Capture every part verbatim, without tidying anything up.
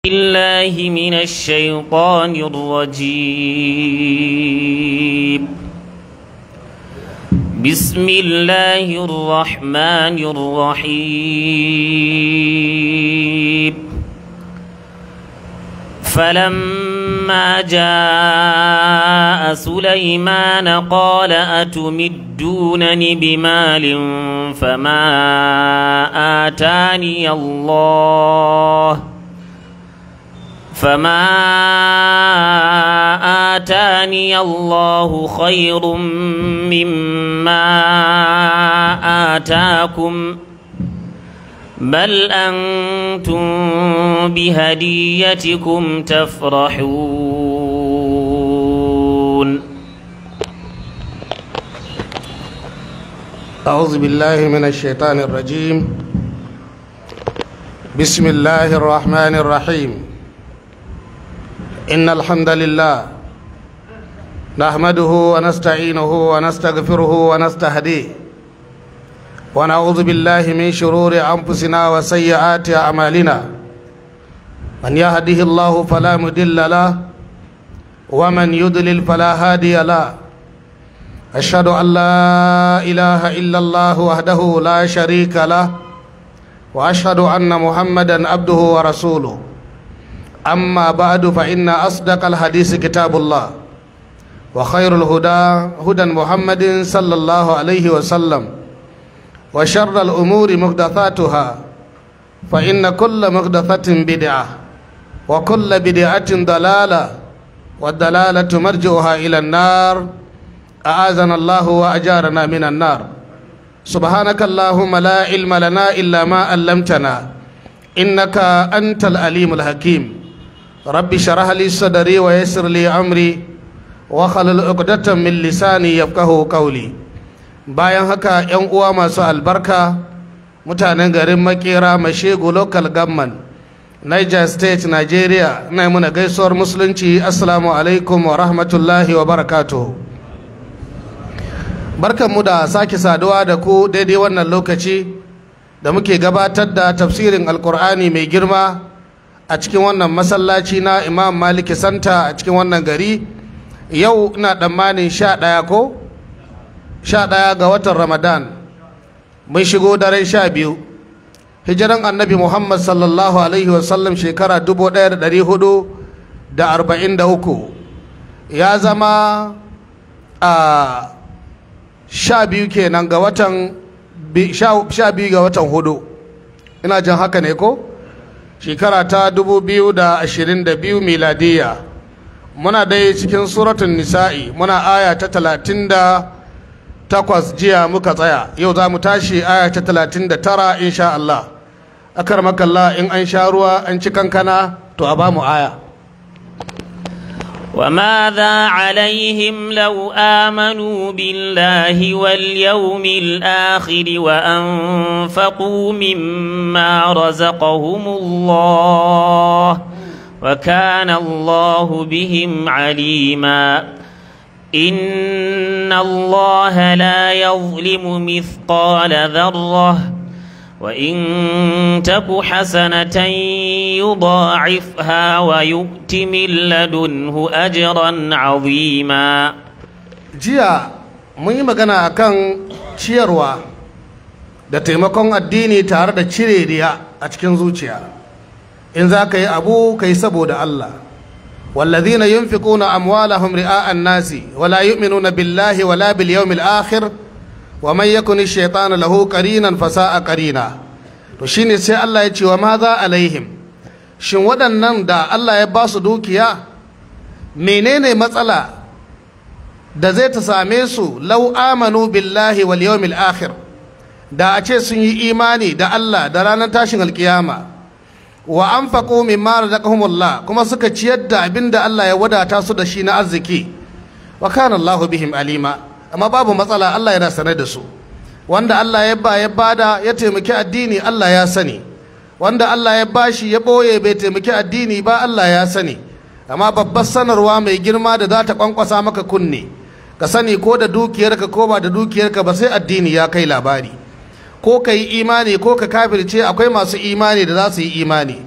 بالله من الشيطان الرجيم. بسم الله الرحمن الرحيم. فلما جاء سليمان قال أتمدونني بمال فما آتاني الله فما آتاني الله خير مما آتاكم بل أنتم بهديتكم تفرحون. أعوذ بالله من الشيطان الرجيم. بسم الله الرحمن الرحيم. إن الحمد لله نحمده ونستعينه ونستغفره ونستهديه ونعوذ بالله من شرور أنفسنا وسيئات أعمالنا. من يهده الله فلا مضل له ومن يضلل فلا هادي له. أشهد أن لا إله إلا الله وحده لا شريك له وأشهد أن محمدا عبده ورسوله. أما بعد فإن أصدق الحديث كتاب الله وخير الهدى هدى محمد صلى الله عليه وسلم وشر الأمور محدثاتها فإن كل محدثة بدعة وكل بدعة ضلالة والضلالة مرجعها إلى النار. أعاذنا الله وأجارنا من النار. سبحانك اللهم لا علم لنا إلا ما علمتنا إنك أنت العليم الحكيم. ربي شرح لي صدري ويسر لي أمري وخلل عقدة من لساني يفقهوا قولي. bayan haka yan uwa masu albarka mutanen garin Makera Mashegu local government Niger State Nigeria, ina muna gaisuwar musulunci. Assalamu alaikum wa rahmatullahi wa barakatuh. Barkanmu da sake saduwa da ku daidai wannan lokaci da muke gabatar da tafsirin alkur'ani mai girma a cikin wannan masallaci na Imam Maliki Santa a cikin wannan gari. Yau ina tsammanin sha ɗaya ko sha ɗaya ga watan Ramadan, mun shigo daren sha biyu. Hijiran annabi Muhammad sallallahu alaihi wasallam shekara dubu ɗaya da ɗari hudu da arba'in da uku ya zama a sha biyu kenan ga watan sha biyu ga watan hudu, ina jin haka ne ko shekara ta dubu biyu da ashirin da biyu miladiya. Muna dai cikin suratun nisa'i, muna aya ta talatin da takwas jiya muka tsaya. Yau za mu tashi aya ta talatin da tara insha Allah. Akarmakallah, in an sha ruwa an ci kankana to a ba mu aya. وماذا عليهم لو آمنوا بالله واليوم الآخر وأنفقوا مما رزقهم الله وكان الله بهم عليما. إن الله لا يظلم مثقال ذرة وإن تك حسنة يضاعفها ويؤت من لدنه أجرا عظيما. jiya mun yi magana akan ciyarwa da taimakon addini tare da cire riya a cikin zuciya. In za ka yi abu ka yi saboda Allah. والذين ينفقون أموالهم رئاء الناس ولا يؤمنون بالله ولا باليوم الآخر ومن يكن الشيطان له قرينا فساء قرينا. to shine sai Allah ya ce wa maza alaihim, shin waɗannan da Allah ya ba su dukiya menene matsala da zai ta same su lau amanu billahi wal yawmil akhir, da a ce sun yi imani da Allah da ranar tashin alkiyama, wa anfaqu mimma razaqahumullah, kuma suka ciyar da abinda Allah ya wadata su da shi na arziki, wa kana Allahu bihim alima, amma babu matsala, Allah yana sanar da su. Wanda Allah ya ba ya bada ya taimaki addini, Allah ya sani. Wanda Allah ya bashi ya boye bai taimaki addini ba, Allah ya sani. Amma babbar sanarwa mai girma da za ta kwankwasa maka kunne, ka sani ko da dukiyarka ko ba da dukiyarka ba, sai addini ya kai labari. Ko ka yi imani ko ka kafirce, akwai masu imani da za su yi imani.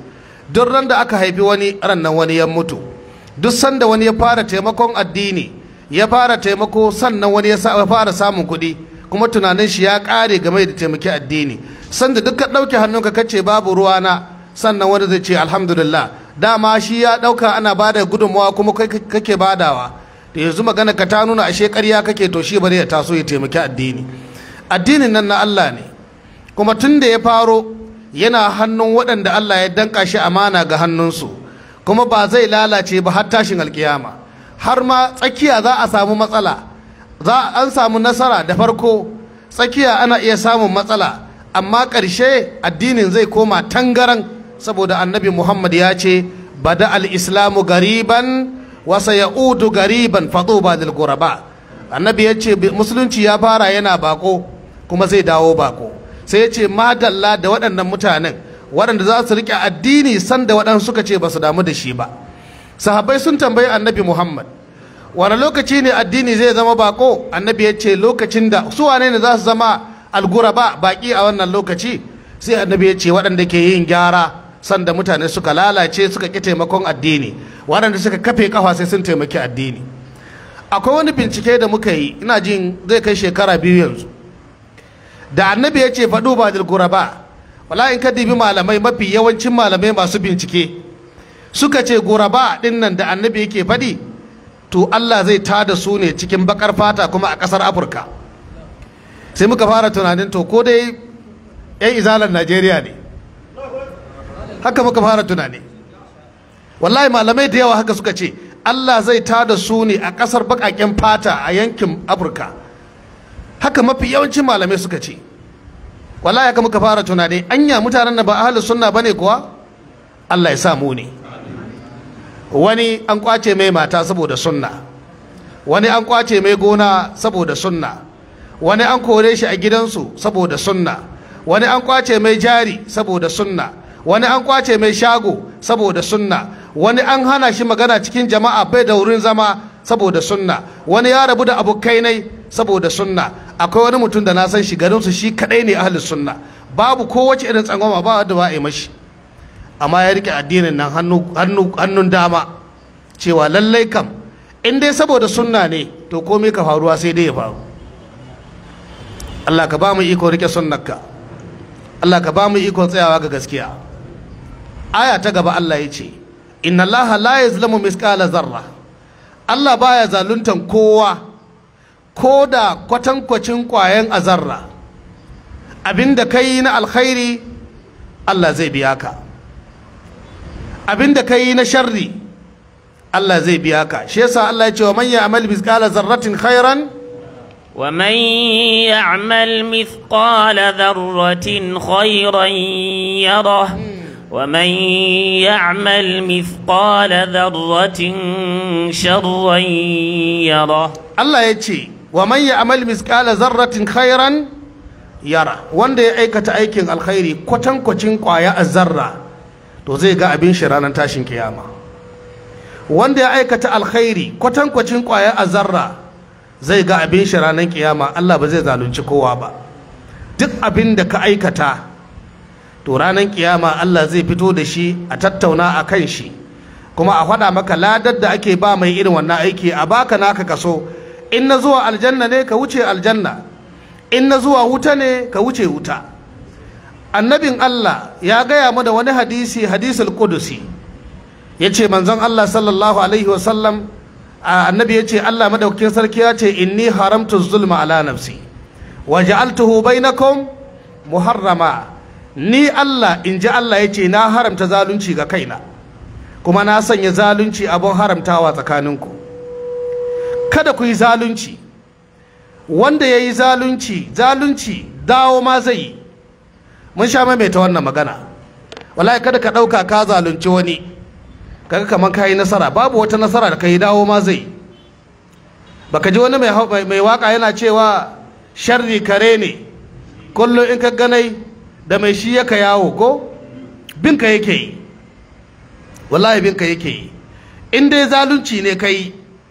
duk ran da aka haifi wani ran nan wani ya mutu, duk sanda wani ya fara taimakon addini ya fara taimako sannan wani ya fara samun kuɗi kuma tunanin shi ya ƙare game da taimaki addini. Sanda duk ka ɗauke hannunka kace babu ruwana sannan wani zai ce alhamdulillah, dama shi ya ɗauka ana bada gudunmawa kuma kai kake badawa, da yanzu magana ka ta nuna ashe ƙarya kake, to shi bari ya taso ya taimaki addini. Addinin nan na Allah ne, kuma tun da ya faro yana hannun waɗanda Allah ya danka shi amana ga hannunsu, kuma ba zai lalace ba har tashin alkiyama. Har ma tsakiya za a samu matsala, za an samu nasara da farko, tsakiya ana iya samun matsala, amma ƙarshe addinin zai koma tangaran, saboda annabi Muhammad ya ce bada al-islamu gariban wa sayaudu gariban fatuba lil ghuraba. Annabi ya ce musulunci ya fara yana bako kuma zai dawo bako. Sai ya ce madalla da waɗannan mutanen waɗanda za su riƙe addini sanda waɗansu suka ce ba su damu da shi ba. Sahabbai sun tambayi annabi Muhammad wani lokaci ne addini zai zama bako? Annabi ya ce lokacin da su wane ne za su zama alguraba baki a wannan lokaci? Sai annabi ya ce waɗanda ke yin gyara sanda mutane suka lalace suka ƙi taimakon addini, waɗanda suka kafe kafa sai sun taimaki addini. Akwai wani bincike da muka yi, ina jin zai kai shekara biyu yanzu, da annabi ya ce faɗu ba dilguraba, wala in ka dibi malamai, mafi yawancin malamai masu bincike suka ce guraba ɗin nan da annabi yake faɗi, to Allah zai tada su ne cikin bakar fata kuma a ƙasar Afirka. Sai muka fara tunanin to ko dai 'yan izalar Najeriya ne, haka muka fara tunani. Wallahi malamai da yawa haka suka ce Allah zai tada su ne a ƙasar baƙaƙen fata a yankin Afirka. Haka mafi yawancin malamai suka ce. Wallahi haka muka fara tunani, anya mutanen da ba ahlus sunna bane kuwa? Allah ya sa mu ne. Wani an kwace mai mata saboda sunna, wani an kwace mai gona saboda sunna, wani an kore shi a gidansu saboda sunna, wani an kwace mai jari saboda sunna, wani an kwace mai shago saboda sunna, wani an hana shi magana cikin jama'a bai da wurin zama saboda sunna, wani ya rabu da abokai ne saboda sunna. Akwai wani mutum da na san shi garinsu shi kadai ne ahlus sunna, babu kowace irin tsangwama ba wanda ba a yi mashi, amma ya rike addinin nan hannun dama, cewa lallai kam in dai saboda sunna ne to komai ka faruwa sai dai ya faru. Allah ka ba mu iko rike sunnarka, Allah ka ba mu iko tsayawa ga gaskiya. Aya ta gaba Allah ya ce inna Allah la yazlamu misqala zarra, Allah baya zaluntan kowa ko da kwatankwacin kwayan azarra. Abinda kai na alkhairi Allah zai biya ka, abinda kai na sharri Allah zai biya ka. Shi yasa Allah ya ce wa man ya'mal misqala zarratin khairan wa man ya'mal mithqala dharratin khairan yarah wa man ya'mal mithqala dharratin sharran yarah. Allah ya ce wa man ya'mal misqala zarratin khairan yara, wanda ya aikata aikin alkhairi kwatankwacin kwaya azarra to zai ga abin shi ranar tashin kiyama. Wanda ya aikata alkhairi kwatankwacin kwaya azarra zai ga abin shi ranar kiyama. Allah ba zai zalunci kowa ba. Duk abin da ka aikata to ranar kiyama Allah zai fito da shi a tattauna a kan shi, kuma a faɗa maka ladar da ake ba mai irin wannan aiki, a baka naka kaso. In na zuwa aljanna ne ka wuce aljanna, in na zuwa wuta ne ka wuce wuta. Annabin Allah ya gaya mu da wani hadisi, hadisul qudusi, ya ce manzon Allah sallallahu alaihi wasallam, annabi ya ce Allah madaukakin sarki ya ce inni haramtu zulma ala nafsi wa ja'altuhu bainakum muharrama. Ni Allah, in ji Allah ya ce na haramta zalunci ga kaina, kuma na sanya zalunci abun haramtawa tsakaninku. Kada ku yi zalunci. Wanda ya yi zalunci, zalunci dawo ma zai yi. Mun sha maimaita wannan magana. Wallahi kada ka ɗauka ka zalunci wani kaga kaman ka yi nasara, babu wata nasara da ka yi, dawo ma zai. Baka ji wani mai waka yana cewa sharri kare ne, kullum in ka ganai da mai shi yaka yawo ko binka yake yi. Wallahi binka yake yi. In dai zalunci ne kai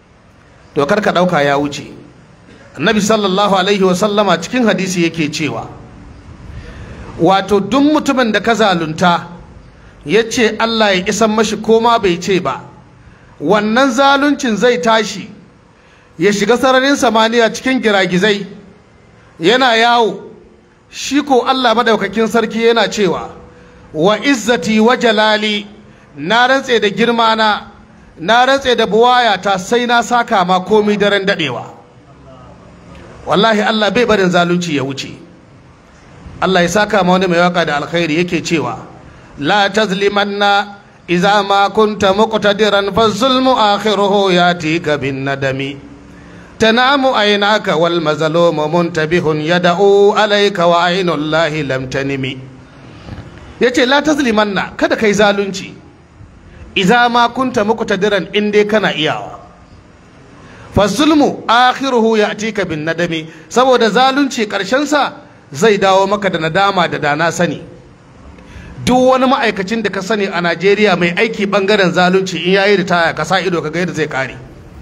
to kar ka ɗauka ya wuce. Annabi sallallahu alaihi wasallama cikin hadisi yake cewa wato duk mutumin da ka zalunta ya ce Allah ya isan mashi koma bai ce ba, wannan zaluncin zai tashi ya shiga sararin samaniya cikin giragizai yana yawo. Shi ko Allah madaukakin sarki yana cewa wa izzati wa jalali, na rantse da girma na na rantse da buwayata sai na saka ma komai daren dadewa. Wallahi Allah bai barin zalunci ya wuce. Allah ya saka ma wani mai waka da alkhairi yake cewa la tazlimanna idza ma kunta muqtadiran fa zulmu akhiruhu yatika bin nadami tanamu aynaka wal mazlumu muntabihun yad'u alayka wa aynullahi lam tanimi. Yace la tazlimanna, kada kai zalunci idza ma kunta muqtadiran, in dai kana iyawa. fa zulmu akhiruhu yatika bin nadami, saboda zalunci karshen sa zai dawo maka da nadama da dana sani. Duk wani ma'aikacin da ka sani a Najeriya mai aiki bangaren zalunci, in yayi ritaya ka sa ido ka ga yadda zai kare.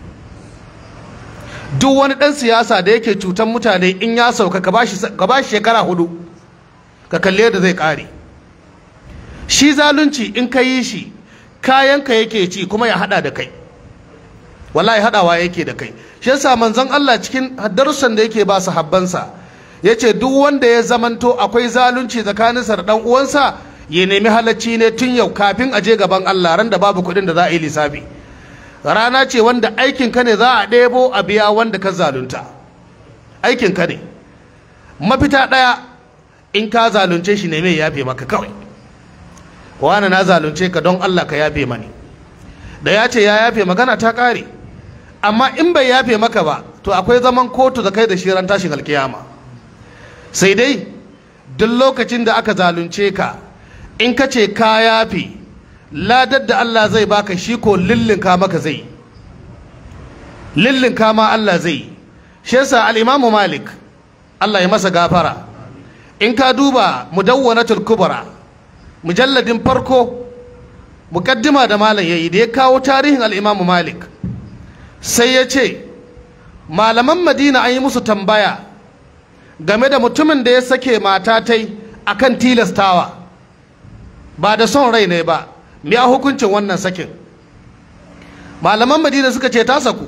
Duk wani dan siyasa da yake cutan mutane, in ya sauka ka bashi ka bashi shekara hudu ka kalle yadda zai kare. Shi zalunci in ka yi shi kayanka yake ci kuma ya hada da kai, wallahi hadawa yake da kai. Shi yasa manzon Allah cikin darussan da yake ba sahabbansa yace duk wanda ya zamanto akwai zalunci tsakaninsa da dan uwansa ya nemi halacci ne tun yau kafin a je gaban Allah ran da babu kuɗin da za a yi lissafi. Rana ce wanda aikin ka ne za a ɗebo a biya wanda ka zalunta, aikin ka ne. Mafita ɗaya, in ka zalunce shi ne mai yafe maka kawai. Wani na zalunce ka don Allah ka yafe mani, da ya ce ya yafe magana ta ƙare. Amma in bai yafe maka ba, to akwai zaman kotu da kai da shi ran tashin alkiyama. Sai dai duk lokacin da aka zalunce ka, in ka ce ka yafe, ladar da Allah zai baka shi ko lillinka maka zai, lillinka ma Allah zai. Shi yasa al-Imam Malik, Allah ya masa gafara, in ka duba Mudawwanatul Kubra mujalladin farko, mukaddima da malam yayi da ya kawo tarihin al-Imam Malik, sai ya ce malaman Madina an yi musu tambaya game da mutumin da ya sake matatai akan tilastawa, ba da son rai ne ba, me a hukuncin wannan sakin. Malaman Madina suka ce ta saku.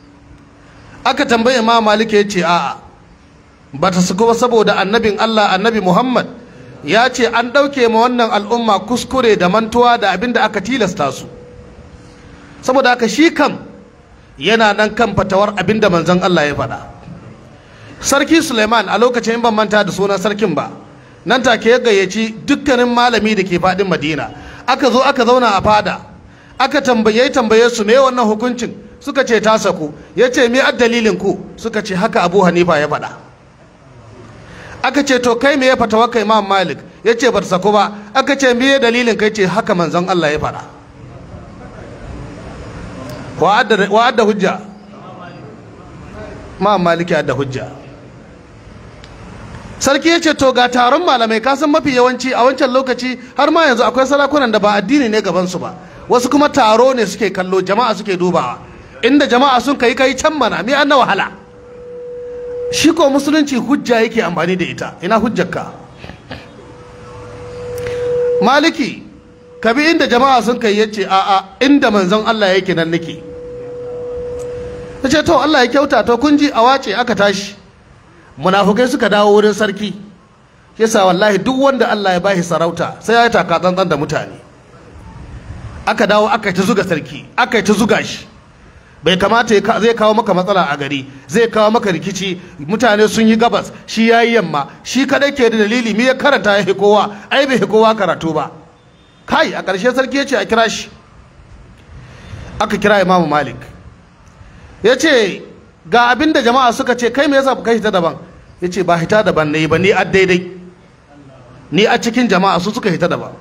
Aka tambaye Imam Malik ya ce a'a, ba ta saku ba, saboda annabin Allah annabi Muhammad ya ce an ɗauke ma wannan al'umma kuskure da mantuwa da abin da aka tilasta su. Saboda haka shi kam yana nan kan fatawar abin da manzon Allah ya faɗa. Sarki Suleiman a lokacin, in ban manta da sunan sarkin ba, nan take ya gayyaci dukkanin malami da ke faɗin Madina. Aka zo aka zauna a fada, aka tambaye tambaye su me wannan hukuncin, suka ce ta saku. Ya ce me addalilin ku, suka ce haka Abu Hanifa ya faɗa. Aka ce to kai me ya fatawa kai Imam Malik, ya ce ba ta saku ba. Aka ce me dalilin kai, ce haka manzon Allah ya faɗa. Wa adda hujja? Imam Malik ya adda hujja. Sarki ya ce to ga taron malamai, kasan mafi yawanci a wancan lokaci har ma yanzu akwai sarakunan da ba addini ne gabansu ba, wasu kuma taro ne suke kallo, jama'a suke dubawa. Inda jama'a sun kai kai can mana, me an na wahala. Shi ko musulunci hujja yake amfani da ita. Ina hujjarka? Maliki ka bi inda jama'a sun kai, yace a'a, inda manzon Allah yake nan nake. Yace to Allah ya kyauta, to kun ji a wace aka tashi. Munafukai suka dawo wurin sarki. Yasa wallahi duk wanda Allah ya bashi sarauta sai ya taka tsantsan da mutane. Aka dawo aka ta zuga sarki, aka ta zuga shi. Bai kamata zai kawo maka matsala a gari, zai kawo maka rikici, mutane sun yi gabas, shi yayi yamma, shi kadai ke da dalili, me ya karanta ya kowa, ai bai kowa karatu ba. Kai a ƙarshe sarki ya ce a kira shi. Aka kira Imam Malik. Ya ce ga abin da jama'a suka ce, kai me yasa kai hita daban? Ya ce ba hita daban ne ba, ni a daidai, ni a cikin jama'a su suka hita daban.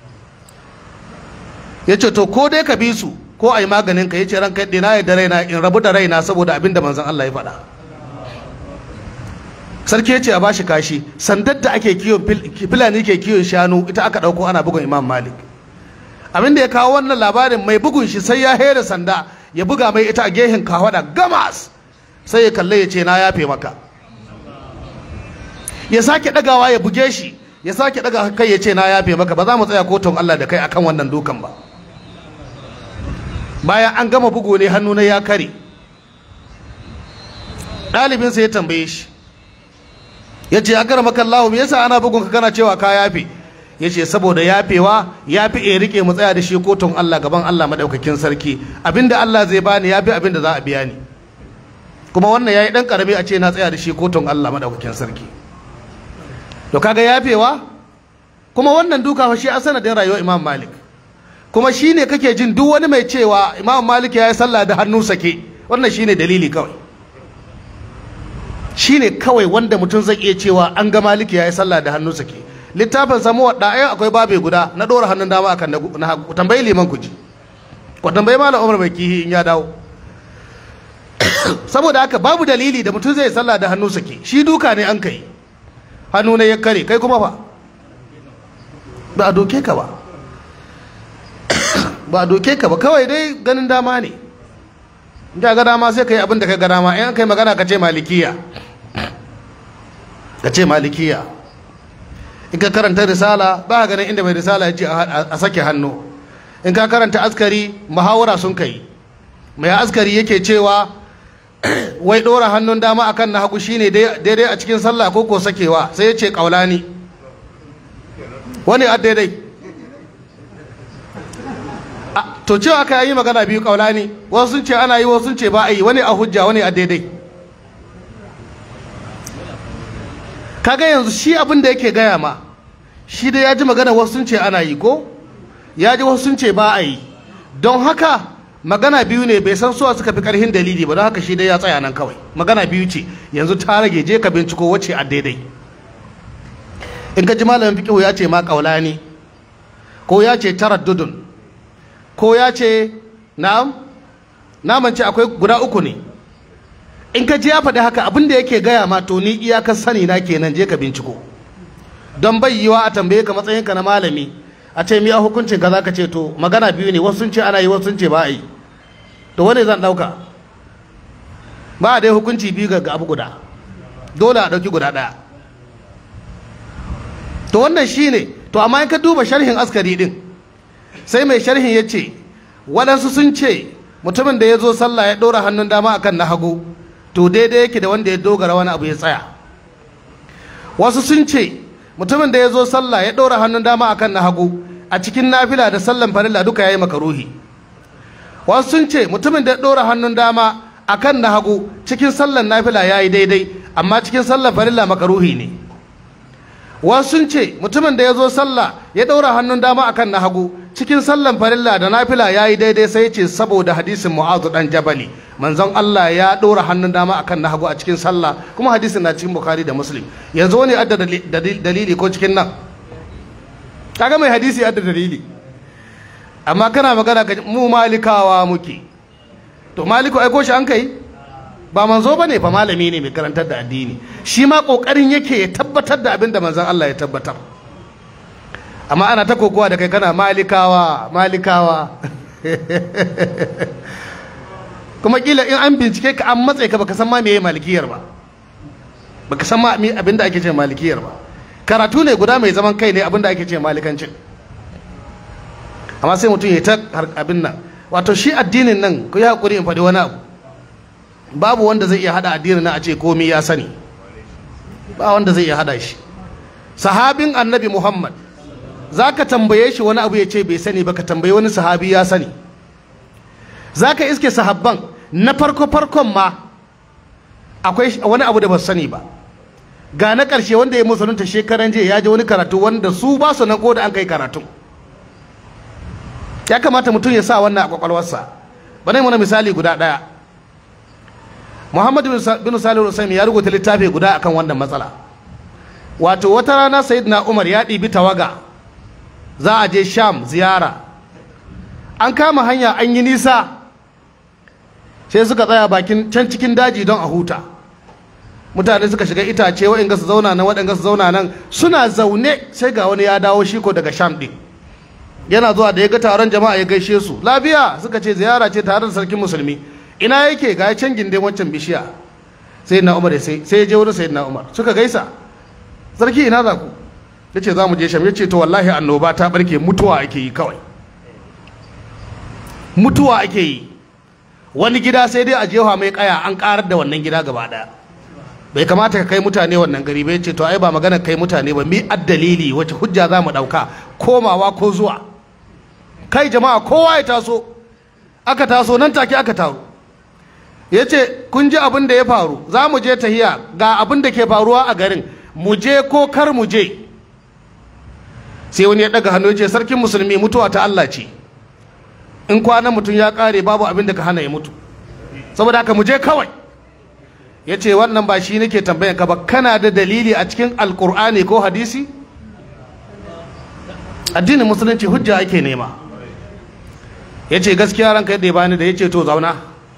Ya ce to ko dai ka bi su ko a yi maganin ka. Ya ce ranka yadda na yadda raina in rabu da raina saboda abin da manzon Allah ya faɗa. Sarki ya ce a bashi kashi. Sandar da ake kiwon filani ke kiwon shanu ita aka ɗauko ana bugun Imam Malik. Abin da ya kawo wannan labarin, mai bugun shi sai ya hera sanda ya buga mai ita a gehen kawada gamas, sai ya kalle ya ce na yafe maka. Ya sake ɗagawa ya buge shi, ya sake daga kai ya ce na yafe maka, ba za mu tsaya kotun Allah da kai akan wannan dukan ba. Bayan an gama bugu ne hannu na ya kare, ɗalibinsa ya tambaye shi ya ce akar makallahu me yasa ana bugun ka kana cewa ka yafe? Ya ce saboda yafewa ya fi in rike mu tsaya da shi kotun Allah gaban Allah madaukakin sarki, abinda Allah zai bani ya fi abinda za a biya ni, kuma wannan yayi dan karami a ce na tsaya da shi kotun Allah madaukakin sarki. To kaga yafewa, kuma wannan duka fa shi a sanadin rayuwar Imam Malik, kuma shine kake jin duk wani mai cewa Imam Malik ya yi sallah da hannu sake, wannan shine dalili kawai, shine kawai wanda mutum zai iya cewa an ga Malik ya yi sallah da hannu sake. Littafin samu wadda ayan akwai babe guda na dora hannun dama akan na hagu, tambayi liman ku ji, ku tambayi malam Umar mai kihi in ya dawo. Saboda haka babu dalili da mutum zai sallah da hannu sake, shi duka ne an kai, hannu ne ya kare, kai kuma fa ba a doke ka ba, ba a doke ka ba, kawai dai ganin dama ne. In ka ga dama sai ka yi abin da ka ga dama, in kai magana ka ce malikiya, ka ce malikiya. In ka karanta risala ba ka ganin inda mai risala ya ce a sake hannu. In ka karanta askari muhawara sun kai, mai askari yake cewa wai ɗora hannun dama akan na hagu shine daidai a cikin sallah ko ko sakewa, sai ya ce kaulani. Wani a daidai? To cewa aka yi magana biyu kaulani, wasu sun ce ana yi, wasu sun ce ba a yi, wani a hujja wani a daidai. Kaga yanzu shi abin da yake gaya ma, shi dai ya ji magana wasu sun ce ana yi ko ya ji wasu sun ce ba a yi, don haka magana biyu ne, bai san suwa suka fi karhin dalili ba, don haka shi dai ya tsaya nan kawai. Magana biyu ce, yanzu ta rage, je ka binciko wacce a daidai. In ka ji malamin fiqh ya ce ma kaulani, ko ya ce taraddudun, ko ya ce na'am naman ce akwai guda uku ne, in ka ji ya faɗi haka abin da yake gaya ma to ni iyakar sani na kenan, je ka binciko. Don bai yiwa a tambaye ka matsayinka na malami a ce mi a hukuncin ka zaka ce to magana biyu ne, wasu sun ce ana yi, wasu sun ce ba a yi, to wane zan ɗauka? Ba a dai hukunci biyu ga abu guda, dole a ɗauki guda ɗaya. To wannan shine. To amma in ka duba sharhin askari din, sai mai sharhin ya ce waɗansu sun ce mutumin da ya zo sallah ya ɗora hannun dama akan na hagu to daidai yake da wanda ya dogara wani abu ya tsaya. Wasu sun ce mutumin da ya zo sallah ya ɗora hannun dama akan na hagu a cikin nafila da sallan farilla duka ya yi makaruhi. Wasu sun ce mutumin da ya ɗora hannun dama akan na hagu cikin sallan nafila ya yi daidai, amma cikin sallan farilla makaruhi ne. Wasu sun ce mutumin da ya zo sallah ya ɗora hannun dama akan na hagu cikin sallan farilla da nafila ya yi daidai, sai ce saboda hadisin Mu'adh dan Jabali, manzon Allah ya ɗora hannun dama akan na hagu a cikin sallah, kuma hadisin na cikin Bukhari da Muslim. Yanzu wani adda dalili ko cikin nan? Kaga mai hadisi adda dalili, amma kana magana ka mu malikawa muke. To maliku aiko shi an kai? Ba manzo bane fa, malami ne mai karantar da addini, shi ma kokarin yake ya tabbatar da abin da manzon Allah ya tabbatar. Amma ana ta kokowa da kai kana malikawa malikawa kuma kila in an bincike ka an matsayi ka baka san ma meye malikiyar ba, baka san ma abin da ake ce malikiyar ba. Karatu ne guda mai zaman kai ne abin da ake ce malikancin, amma sai mutum ya ta abin nan. Wato shi addinin nan, ku yi hakuri in faɗi wani abu, babu wanda zai iya hada addinin nan a ce komai ya sani, ba wanda zai iya hada shi. Sahabin annabi Muhammad za ka tambaye shi wani abu ya ce bai sani ba, ka tambaye wani sahabi ya sani. Za ka iske sahabban na farko farkon ma akwai wani abu da ba sani ba, ga na ƙarshe wanda ya musulunta shekaran jiya ya ji wani karatu wanda su ba su nan ko da an kai karatu. Ya kamata mutum ya sa wannan a kwakwalwarsa. Bane mana misali guda ɗaya. Muhammad bin Salih al-Usaimi ya rubuta littafi guda akan wannan matsala. Wato wata rana Sayyidina Umar ya ɗibi tawaga za a je Sham ziyara, an kama hanya an yi nisa, sai suka tsaya bakin can cikin daji don a huta. Mutane suka shiga itace, waɗanda su zauna nan waɗanda su zauna nan, suna zaune sai ga wani ya dawo shi ko daga Sham ɗin. Yana zuwa da ya ga taron jama'a ya gaishe su, lafiya, suka ce ziyara ce tare da sarkin musulmi. Ina yake? Ga can gindin wancan bishiya. Sayyidina Umar sai sai ya je wurin Sayyidina Umar suka gaisa. Sarki ina za ku? ya ce za mu je sham. Ya ce to wallahi annoba ta barke, mutuwa ake yi kawai, mutuwa ake yi. Wani gida sai dai a jefa mai kaya an karar da wannan gida gaba daya. Bai kamata ka kai mutane wannan gari ba. Ya ce to ai ba magana kai mutane ba, mi addalili wace hujja za mu dauka, komawa ko zuwa. Kai jama'a kowa ya taso, aka taso nan take aka taru. Ya ce kun ji abin da ya faru, za mu je tahiya, ga abin da ke faruwa a garin, mu je ko kar mu je. Sai wani ya daga hannu ya ce sarkin musulmi, mutuwa ta Allah ce, in kwanan mutum ya kare babu abin da ka hana ya mutu, saboda haka mu je kawai. Ya ce wannan ba shi nake tambayan ka ba, kana da dalili a cikin alkur'ani ko hadisi? Addinin musulunci hujja ake nema. Ya ce gaskiya ranka yadda ya bani da. Ya ce to zauna.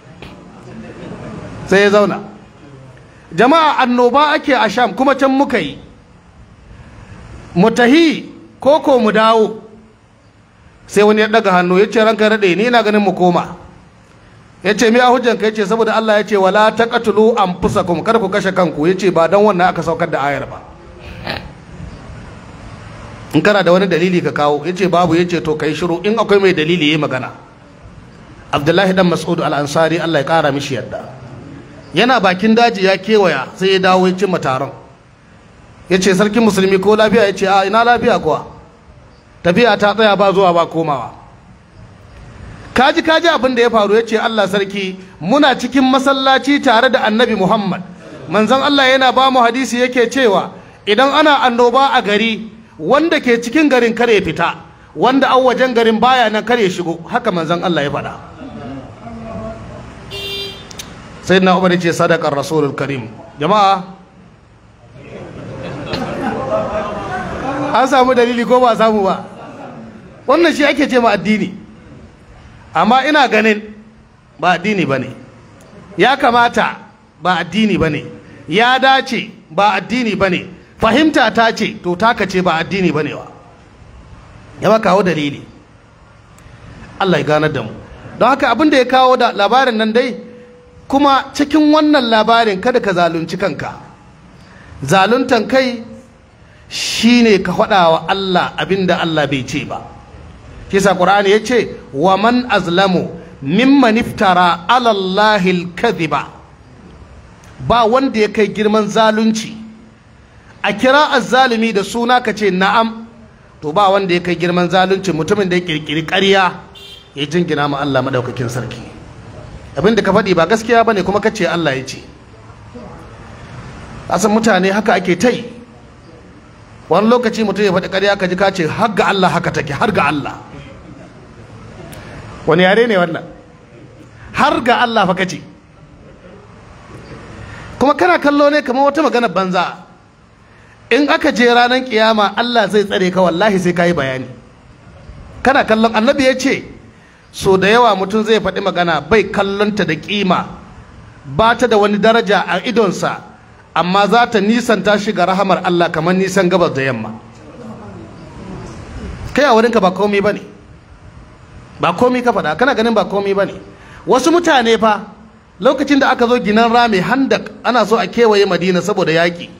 Sai ya zauna. Jama'a annoba ake a Sham, kuma can muka yi, mu tahi ko ko mu dawo. Sai wani ya daga hannu ya ce ranka daɗe, ni na ganin mu koma. Ya ce mi a hujjanka? Ya ce saboda Allah ya ce wala taqtulu anfusakum, kar ku kashe kanku. Ya ce ba dan wannan aka saukar da ayar ba. In kana da wani dalili ka kawo. Ya ce babu. Ya ce to kai shiru, in akwai mai dalili yayi magana. Abdullahi dan Mas'ud al-Ansari, Allah ya kara mishi yadda, yana bakin daji ya kewaya, sai ya dawo ya cimma taron. Ya ce sarkin musulmi ko lafiya? Ya ce a ina lafiya kuwa, tafiya ta tsaya ba zuwa ba komawa. Kaji kaji abin da ya faru. Ya ce Allah sarki, muna cikin masallaci tare da annabi Muhammad, manzon Allah yana ba mu hadisi yake cewa idan ana annoba a gari, wanda ke cikin garin kare ya fita, wanda an wajen garin baya nan kare ya shigo. Haka manzon Allah ya faɗa. Sai na Umar ya ce sadaqar rasulul karim. Jama'a an samu dalili ko ba samu ba? Wannan shi ake ce ma addini. Amma ina ganin ba addini bane, ya kamata ba addini bane, ya dace ba addini bane, fahimta ta ce to taka ce ba addini bane wa. Ya kawo dalili. Allah ya ganar da mu. Don haka abin da ya kawo da labarin nan dai, kuma cikin wannan labarin kada ka zalunci kanka. Zaluntan kai shine ka faɗa wa Allah abinda Allah bai ce ba. Kisa Qur'ani yace wa man azlamu mimman iftara ala Allahi al-kadhiba. Ba wanda ya kai girman zalunci. A kira azzalimi da suna ka ce na'am, to ba wanda ya kai girman zalunci mutumin da ya kirkiri ƙarya ya jingina ma Allah madaukakin sarki. Abinda ka faɗi ba gaskiya bane kuma ka ce Allah ya ce. Asan mutane haka ake tai. Wani lokaci mutum ya faɗi ƙarya ka ji ka ce har ga Allah haka take, har ga Allah. Wani yare ne wannan? Har ga Allah fa kace. Kuma kana kallo ne kamar wata magana banza. In aka je ranar kiyama Allah zai tsare ka, wallahi sai kayi bayani. Kana kallon, annabi ya ce so da yawa mutum zai faɗi magana bai kallonta da kima, ba ta da wani daraja a idonsa, amma za ta nisanta shi ga rahamar Allah kamar nisan gabas da yamma. Kai a wurinka ba komai bane, ba komai ka faɗa, kana ganin ba komai bane. Wasu mutane fa lokacin da aka zo ginan rami handak, ana so a kewaye Madina saboda yaƙi,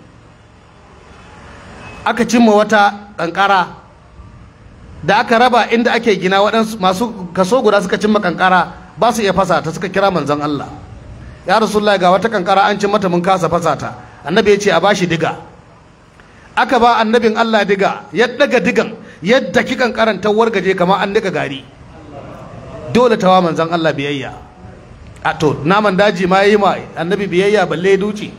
aka cimma wata kankara da aka raba inda ake gina, waɗansu masu kaso guda suka cimma kankara ba su iya fasa ta, suka kira manzon Allah, ya Rasulullah ga wata kankara an cin mata mun kasa fasa ta. Annabi ya ce a bashi diga. Aka ba annabin Allah diga, ya daga digan yadda ki kankaran ta wargaje kamar an diga gari. Dole tawa manzon Allah biyayya. A to naman daji ma yi ma annabi biyayya balle duci.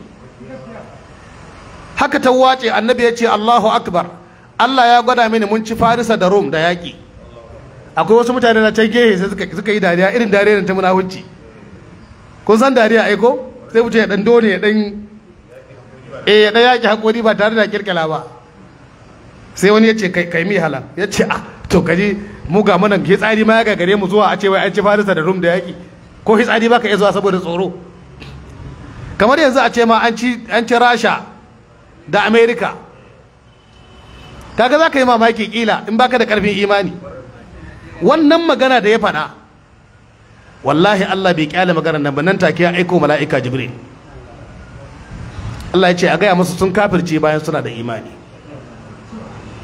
Haka ta wace, annabi ya ce Allahu akbar, Allah ya gwada mini mun ci Farisa da Rum da yaƙi. Akwai wasu mutane na can gehe sai suka, suka yi dariya irin dariyar ta munafunci. Kun san dariya aiko? Sai mutum ya dan dole ya dan eh ya dan yaƙi hakuri ba tare da kirkala ba. Sai wani ya ce kai kai mi halan. Ya ce ah to kaji mu ga mana hitsari ma ya gagare mu zuwa a ce wai an ci Farisa da Rum da yaƙi. Ko hitsari baka iya zuwa saboda tsoro. Kamar yanzu a ce ma an ci an ci Rasha da America. Kaga za ka yi mamaki kila in baka da karfin imani. Wannan magana da ya faɗa, wallahi Allah bai kyale maganar nan ba, nan take ya aiko mala'ika Jibril. Allah ya ce a gaya musu sun kafirce bayan suna da imani.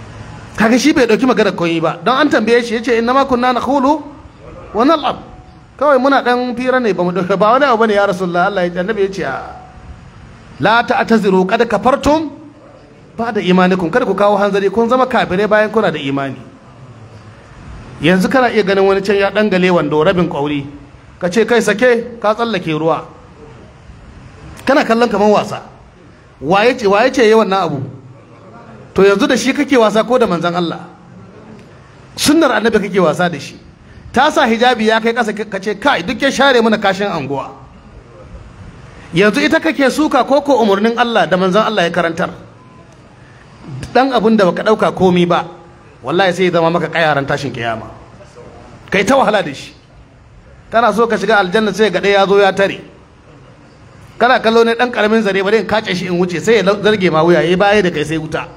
kaga shi bai dauki magana koyi ba don an tambaye shi yace inna ma kunna nakhulu wa nal'ab kawai muna dan fira ne bamu dauka ba wani abu bane ya rasulullah. Allah ya annabi yace la ta'taziru qad kafartum ba'da imanikum, kada ku kawo hanzari kun zama kafirai bayan kuna da imani. Yanzu kana iya ganin wani can ya dangale wando rabin kauri ka ce kai sake ka tsallake ruwa, kana kallon kaman wasa. Waye ce waye ce yayi wannan abu? To yanzu da shi kake wasa ko da manzon Allah? Sunnar annabi kake wasa da shi. Ta sa hijabi ya kai kasa ka ce kai duk ya share mana kashin anguwa. Yanzu ita kake suka ko ko umurnin Allah da manzon Allah ya karantar? Dan abun da baka dauka komi ba wallahi sai ya zama maka kayaran tashin kiyama. Kai ta wahala da shi. Kana so ka shiga aljanna sai ga ya zo ya tare. Kana kallo ne dan karamin zare bare in kace shi in wuce sai ya zarge ma wuya yayi baya da kai sai wuta.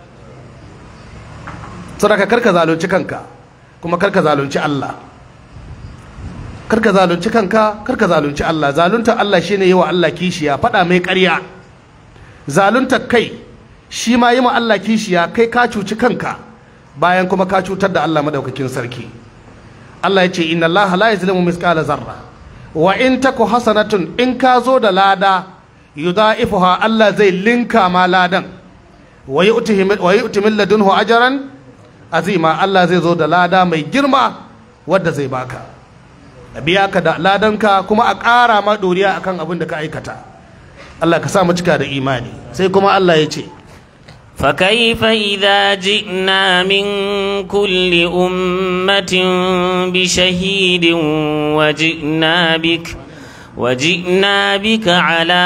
Saboda karka zalunci kanka kuma karka zalunci Allah. Karka zalunci kanka karka zalunci Allah. Zalunta Allah shine yawa Allah kishiya, fada mai ƙarya. Zalunta kai shi ma yi ma Allah kishiya, kai ka cuci kanka bayan kuma ka cutar da Allah madaukakin sarki. Allah ya ce inna Allah la yuzlimu mithqala zarra wa in taku hasanatun, in ka zo da lada yudha'ifuha, Allah zai linka ma ladan, wa yu'tihi wa yu'ti min ladunhu ajran azima, Allah zai zo da lada mai girma wadda zai baka, a biya ka da ladanka kuma a ƙara ma doriya akan abin da ka aikata. Allah ka sa mu cika da imani. Sai kuma Allah ya ce فكيف إذا جئنا من كل أمة بشهيد وجئنا بك وجئنا بك على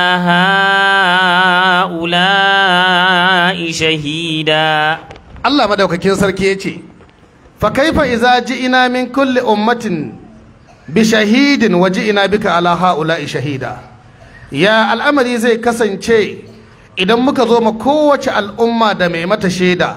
هؤلاء شهيدا. Allah madaukakin sarki yace fa kaifa idza ji'ina min kulli ummatin bi shahidin wa ji'ina bika ala haula'i shahida. Ya al'amari zai kasance idan muka zo ma kowace al'umma da mai mata shaida.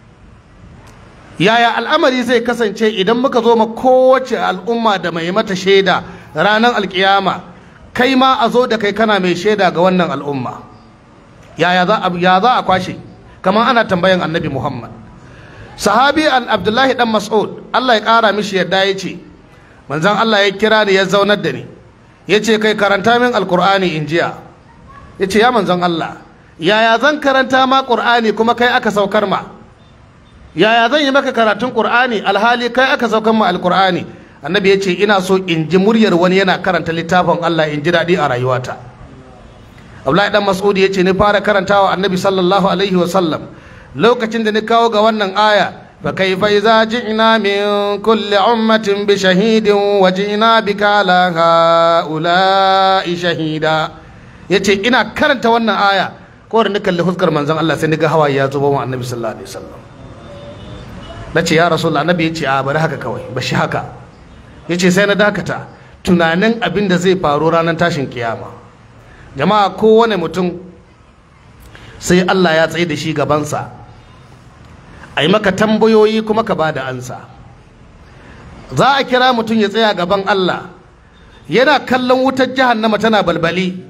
Yaya al'amari zai kasance idan muka zo ma kowace al'umma da mai mata shaida ranar alkiyama, kai ma a zo da kai kana mai shaida ga wannan al'umma. Yaya za a ya za a kwashe? Kamar ana tambayan Annabi Muhammad. Sahabi Abdullahi dan Mas'ud, Allah ya kara mishi yadda ya ce, manzon Allah ya kira ni ya zaunar da ni, ya ce kai karanta min alkur'ani in jiya. Ya ce ya manzon Allah, yaya zan karanta ma ƙur'ani kuma kai aka saukar ma? Yaya zan yi maka karatun ƙur'ani alhali kai aka saukar ma alƙur'ani? Annabi ya ce ina so in ji muryar wani yana karanta littafin Allah in ji daɗi a rayuwata. Abdullahi dan Mas'ud ya ce ni fara karantawa Annabi sallallahu alaihi wa sallam lokacin da ni kawo ga wannan aya, fa kaifa idza ji'na min kulli ummatin bi shahidin wa ji'na bika ala haula'i shahida. Yace ina karanta wannan aya ko da ni kalli huskar manzon Allah sai ni ga hawaye ya zubo wa Annabi sallallahu alaihi wasallam. Nace ya Rasulullah, Annabi yace a bari haka kawai bashi haka. Yace sai na dakata tunanin abin da zai faru ranar tashin kiyama. Jama'a kowane mutum sai Allah ya tsaye da shi gabansa, ai maka tambayoyi kuma ka bada ansa. Za a kira mutum ya tsaya gaban Allah yana kallon wutar jahannama tana balbali,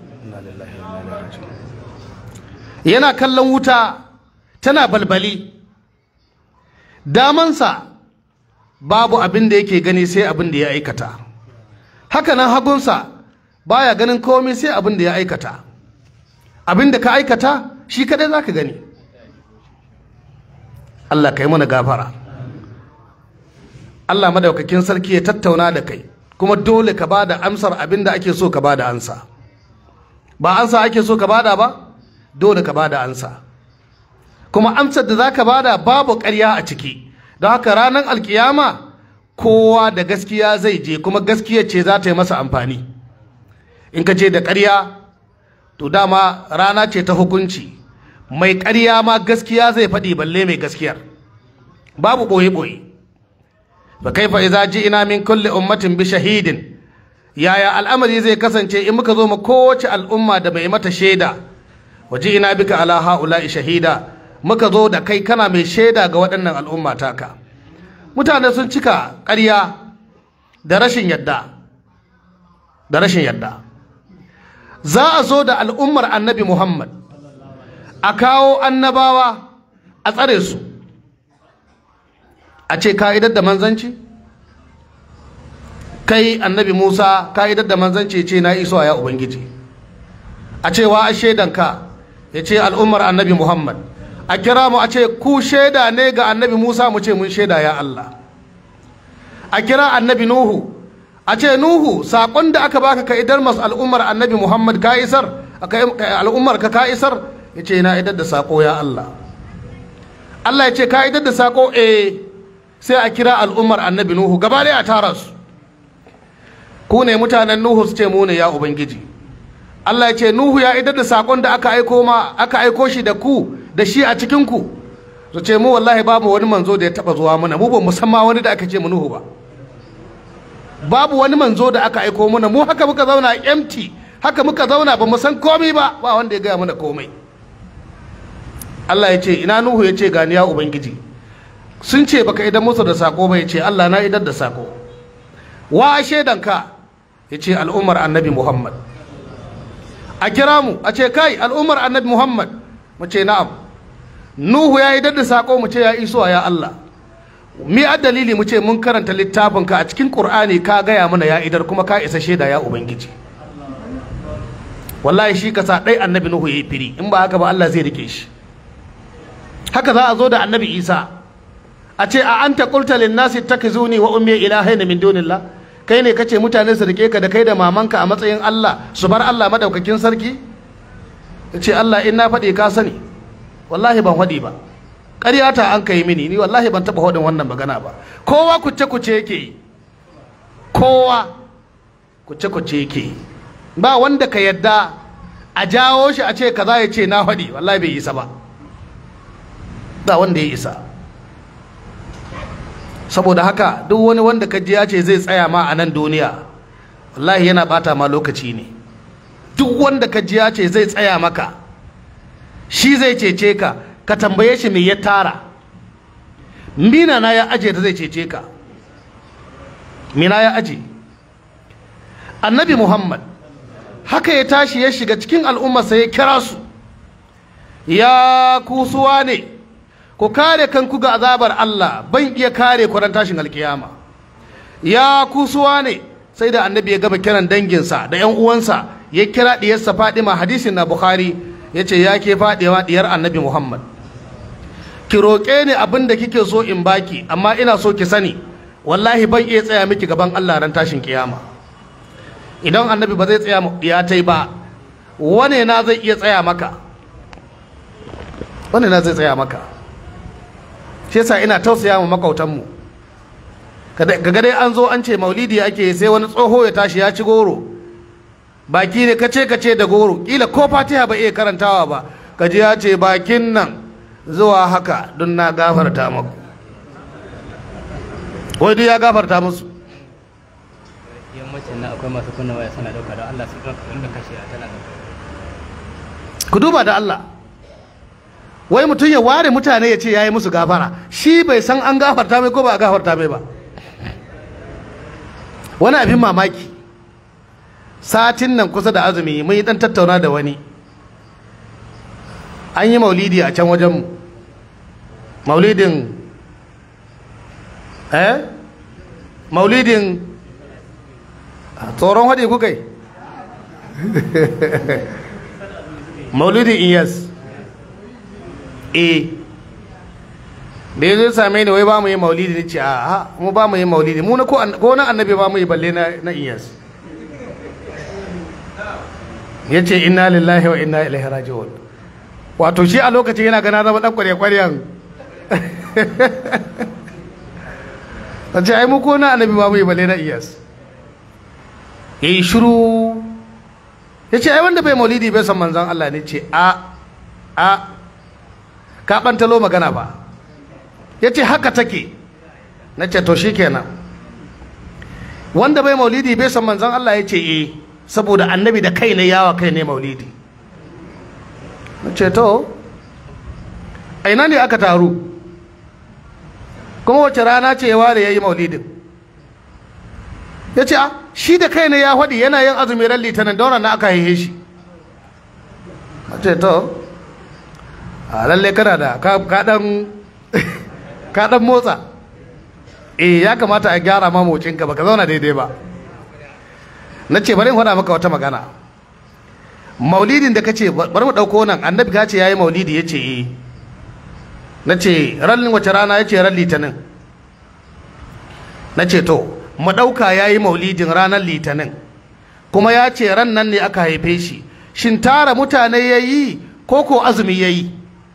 yana kallon wuta tana balbali, damansa babu abin da yake gani sai abin da ya aikata, haka nan hagunsa baya ganin komai sai abin da ya aikata. Abin da ka aikata shi kadai za ka gani. Allah ka yi mana gafara. Allah madaukakin sarki ya tattauna da kai kuma dole ka bada amsar abin da ake so ka bada ansa. Ba ansa ake so ka bada ba, dole ka bada ansa. Kuma amsar da za ka bada babu ƙarya a ciki. Don haka ranar alkiyama kowa da gaskiya zai je kuma gaskiya ce za ta yi masa amfani. In ka je da ƙarya to dama rana ce ta hukunci, mai ƙarya ma gaskiya zai faɗi balle mai gaskiyar, babu ɓoye-ɓoye. Fa kaifa idza ji'na min kulli ummatin bi shahidin, yaya al'amari zai kasance in muka zo ma kowace al'umma da mai mata shaida, wa ji'na bika ala haula'i shahida, muka zo da kai kana mai shaida ga waɗannan al'umma taka. Mutane sun cika ƙarya da rashin yadda da rashin yadda za a zo da al'ummar Annabi Muhammad, a kawo annabawa a tsare su, a ce ka'idar da manzanci kai annabi Musa ka'idar da manzanci ce na iso ya ubangiji a ce wa a shaidanka ya ce al'ummar annabi Muhammad a kira mu a ce ku shaida ne ga annabi Musa mu ce mun shaida ya Allah a kira annabi Nuhu a ce Nuhu saƙon da aka baka ka idar masu al'ummar annabi Muhammad ka isar al'ummar ka ka isar ya ce na idar da saƙo ya Allah Allah ya ce ka idar da saƙo eh sai a kira al'ummar annabi Nuhu gaba ɗaya a tara su ku ne mutanen Nuhu su ce mu ne ya ubangiji Allah ya ce Nuhu ya idar da saƙon da aka aiko ma aka aiko shi da ku da shi a cikin ku su ce mu wallahi babu wani manzo da ya taba zuwa mana mu ba musamman wani da aka ce mu Nuhu ba babu wani manzo da aka aiko mana mu haka muka zauna empty haka muka zauna ba mu san komai ba ba wanda ya gaya mana komai Allah ya ce ina Nuhu ya ce gani ya ubangiji sun ce baka idan musu da sako ba ya ce Allah na idar da sako wa shaidanka ya ce al'ummar annabi Muhammad a kira mu a ce kai al'ummar annabi Muhammad mu ce na'am Nuhu ya idar da sako mu ce ya iso ya Allah mi a dalili mu ce mun karanta littafinka a cikin Qur'ani ka gaya mana ya idar kuma ka isa shaida ya ubangiji wallahi shi ka sa dai annabi Nuhu yayi firi in ba haka ba Allah zai rike shi haka za a zo da annabi Isa a ce a anta qulta lin nasi takizuni wa ummi ilahaina min dunillah kai ne kace mutane su rike ka da kai da mamanka a matsayin Allah su bar Allah madaukakin sarki ce Allah in na faɗi ka sani wallahi ban faɗi ba ƙarya ta an kai mini ni wallahi ban taɓa faɗin wannan magana ba kowa kuce kuce yake yi kowa kuce kuce yake yi ba wanda ka yadda a jawo shi a ce kaza ya ce na faɗi wallahi bai isa ba ba wanda ya isa saboda haka duk wani wanda ka ji ya ce zai tsaya ma a nan duniya wallahi yana bata ma lokaci ne duk wanda ka ji ya ce zai tsaya maka shi zai cece ka ka tambaye shi me ya tara mina na ya aje da zai cece ka mina ya aje annabi Muhammad haka ya tashi ya shiga cikin al'ummarsa ya kira su ya kusuwa ne ku kare kanku ga azabar Allah ban iya kare ku ran tashin alkiyama ya kusuwa ne sai da annabi ya gaba kiran danginsa da yan uwansa ya kira diyarsa Fadima hadisin na Bukhari yace ya ke Fadima diyar annabi Muhammad ki roƙe ni abin da kike so in baki amma ina so ki sani wallahi ban iya tsaya miki gaban Allah ran tashin kiyama idan annabi ba zai tsaya ya tai ba wane na zai iya tsaya maka wane na zai tsaya maka shi yasa ina tausaya ma makautanmu kaga dai an zo an ce maulidi ake sai wani tsoho ya tashi ya ci goro baki ne kace kace da goro kila ko Fatiha ba iya karantawa ba kaji ya ce bakin nan zuwa haka don na gafarta maku wai duk ya gafarta musu yammacin nan akwai masu kunna waya suna dauka don Allah su ɗauka kashe a tana ku duba da Allah wai mutum ya ware mutane ya ce ya yi musu gafara shi bai san an gafarta mai ko ba a gafarta mai ba wani abin mamaki satin nan kusa da azumi mun yi dan tattauna da wani an yi maulidi a can wajenmu maulidin eh maulidin tsoron haɗe kuka yi maulidin iyas eh da ya zai same ni wai ba mu yi maulidi ne ce a mu ba mu yi maulidi mu na ko na annabi ba mu yi balle na iyas ya ce inna lillahi wa inna ilaihi raji'un wato shi a lokacin yana gana zama dan kware-kwaren a ce ai mu ko na annabi ba mu yi balle na iyas ya yi shiru ya ce ai wanda bai maulidi bai san manzan Allah ne ce a a ka ɓantalo magana ba ya ce haka take na ce to shi kenan wanda bai maulidi bai san manzan Allah ya ce eh saboda annabi da kai ne yawa kai ne maulidi na ce to aina ne aka taru kuma wace rana ce ya ware ya yi maulidin ya ce shi da kai ne ya faɗi yana yin azumi ran litinin daura na aka haihe shi na ce to a lalle kana da ka dan ka dan motsa eh ya kamata a gyara ma mocinka baka zauna daidai ba. Na ce bari in faɗa maka wata magana. Maulidin da kace bari mu ɗauko nan, annabi ka ce yayi maulidi, yace eh. Na ce ran wace rana? yace ran litinin. Na ce to mu ɗauka yayi maulidin ranar litinin, kuma ya ce ran nan ne aka haife shi, shin tara mutane yayi ko ko azumi yayi?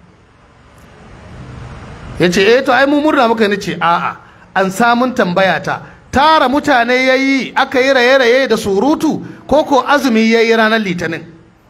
Yace eh to ai mu murna muka. ni ce a'a, an samun tambaya ta, tara mutane yayi aka yi raye-raye da surutu ko ko azumi yayi ranar litinin?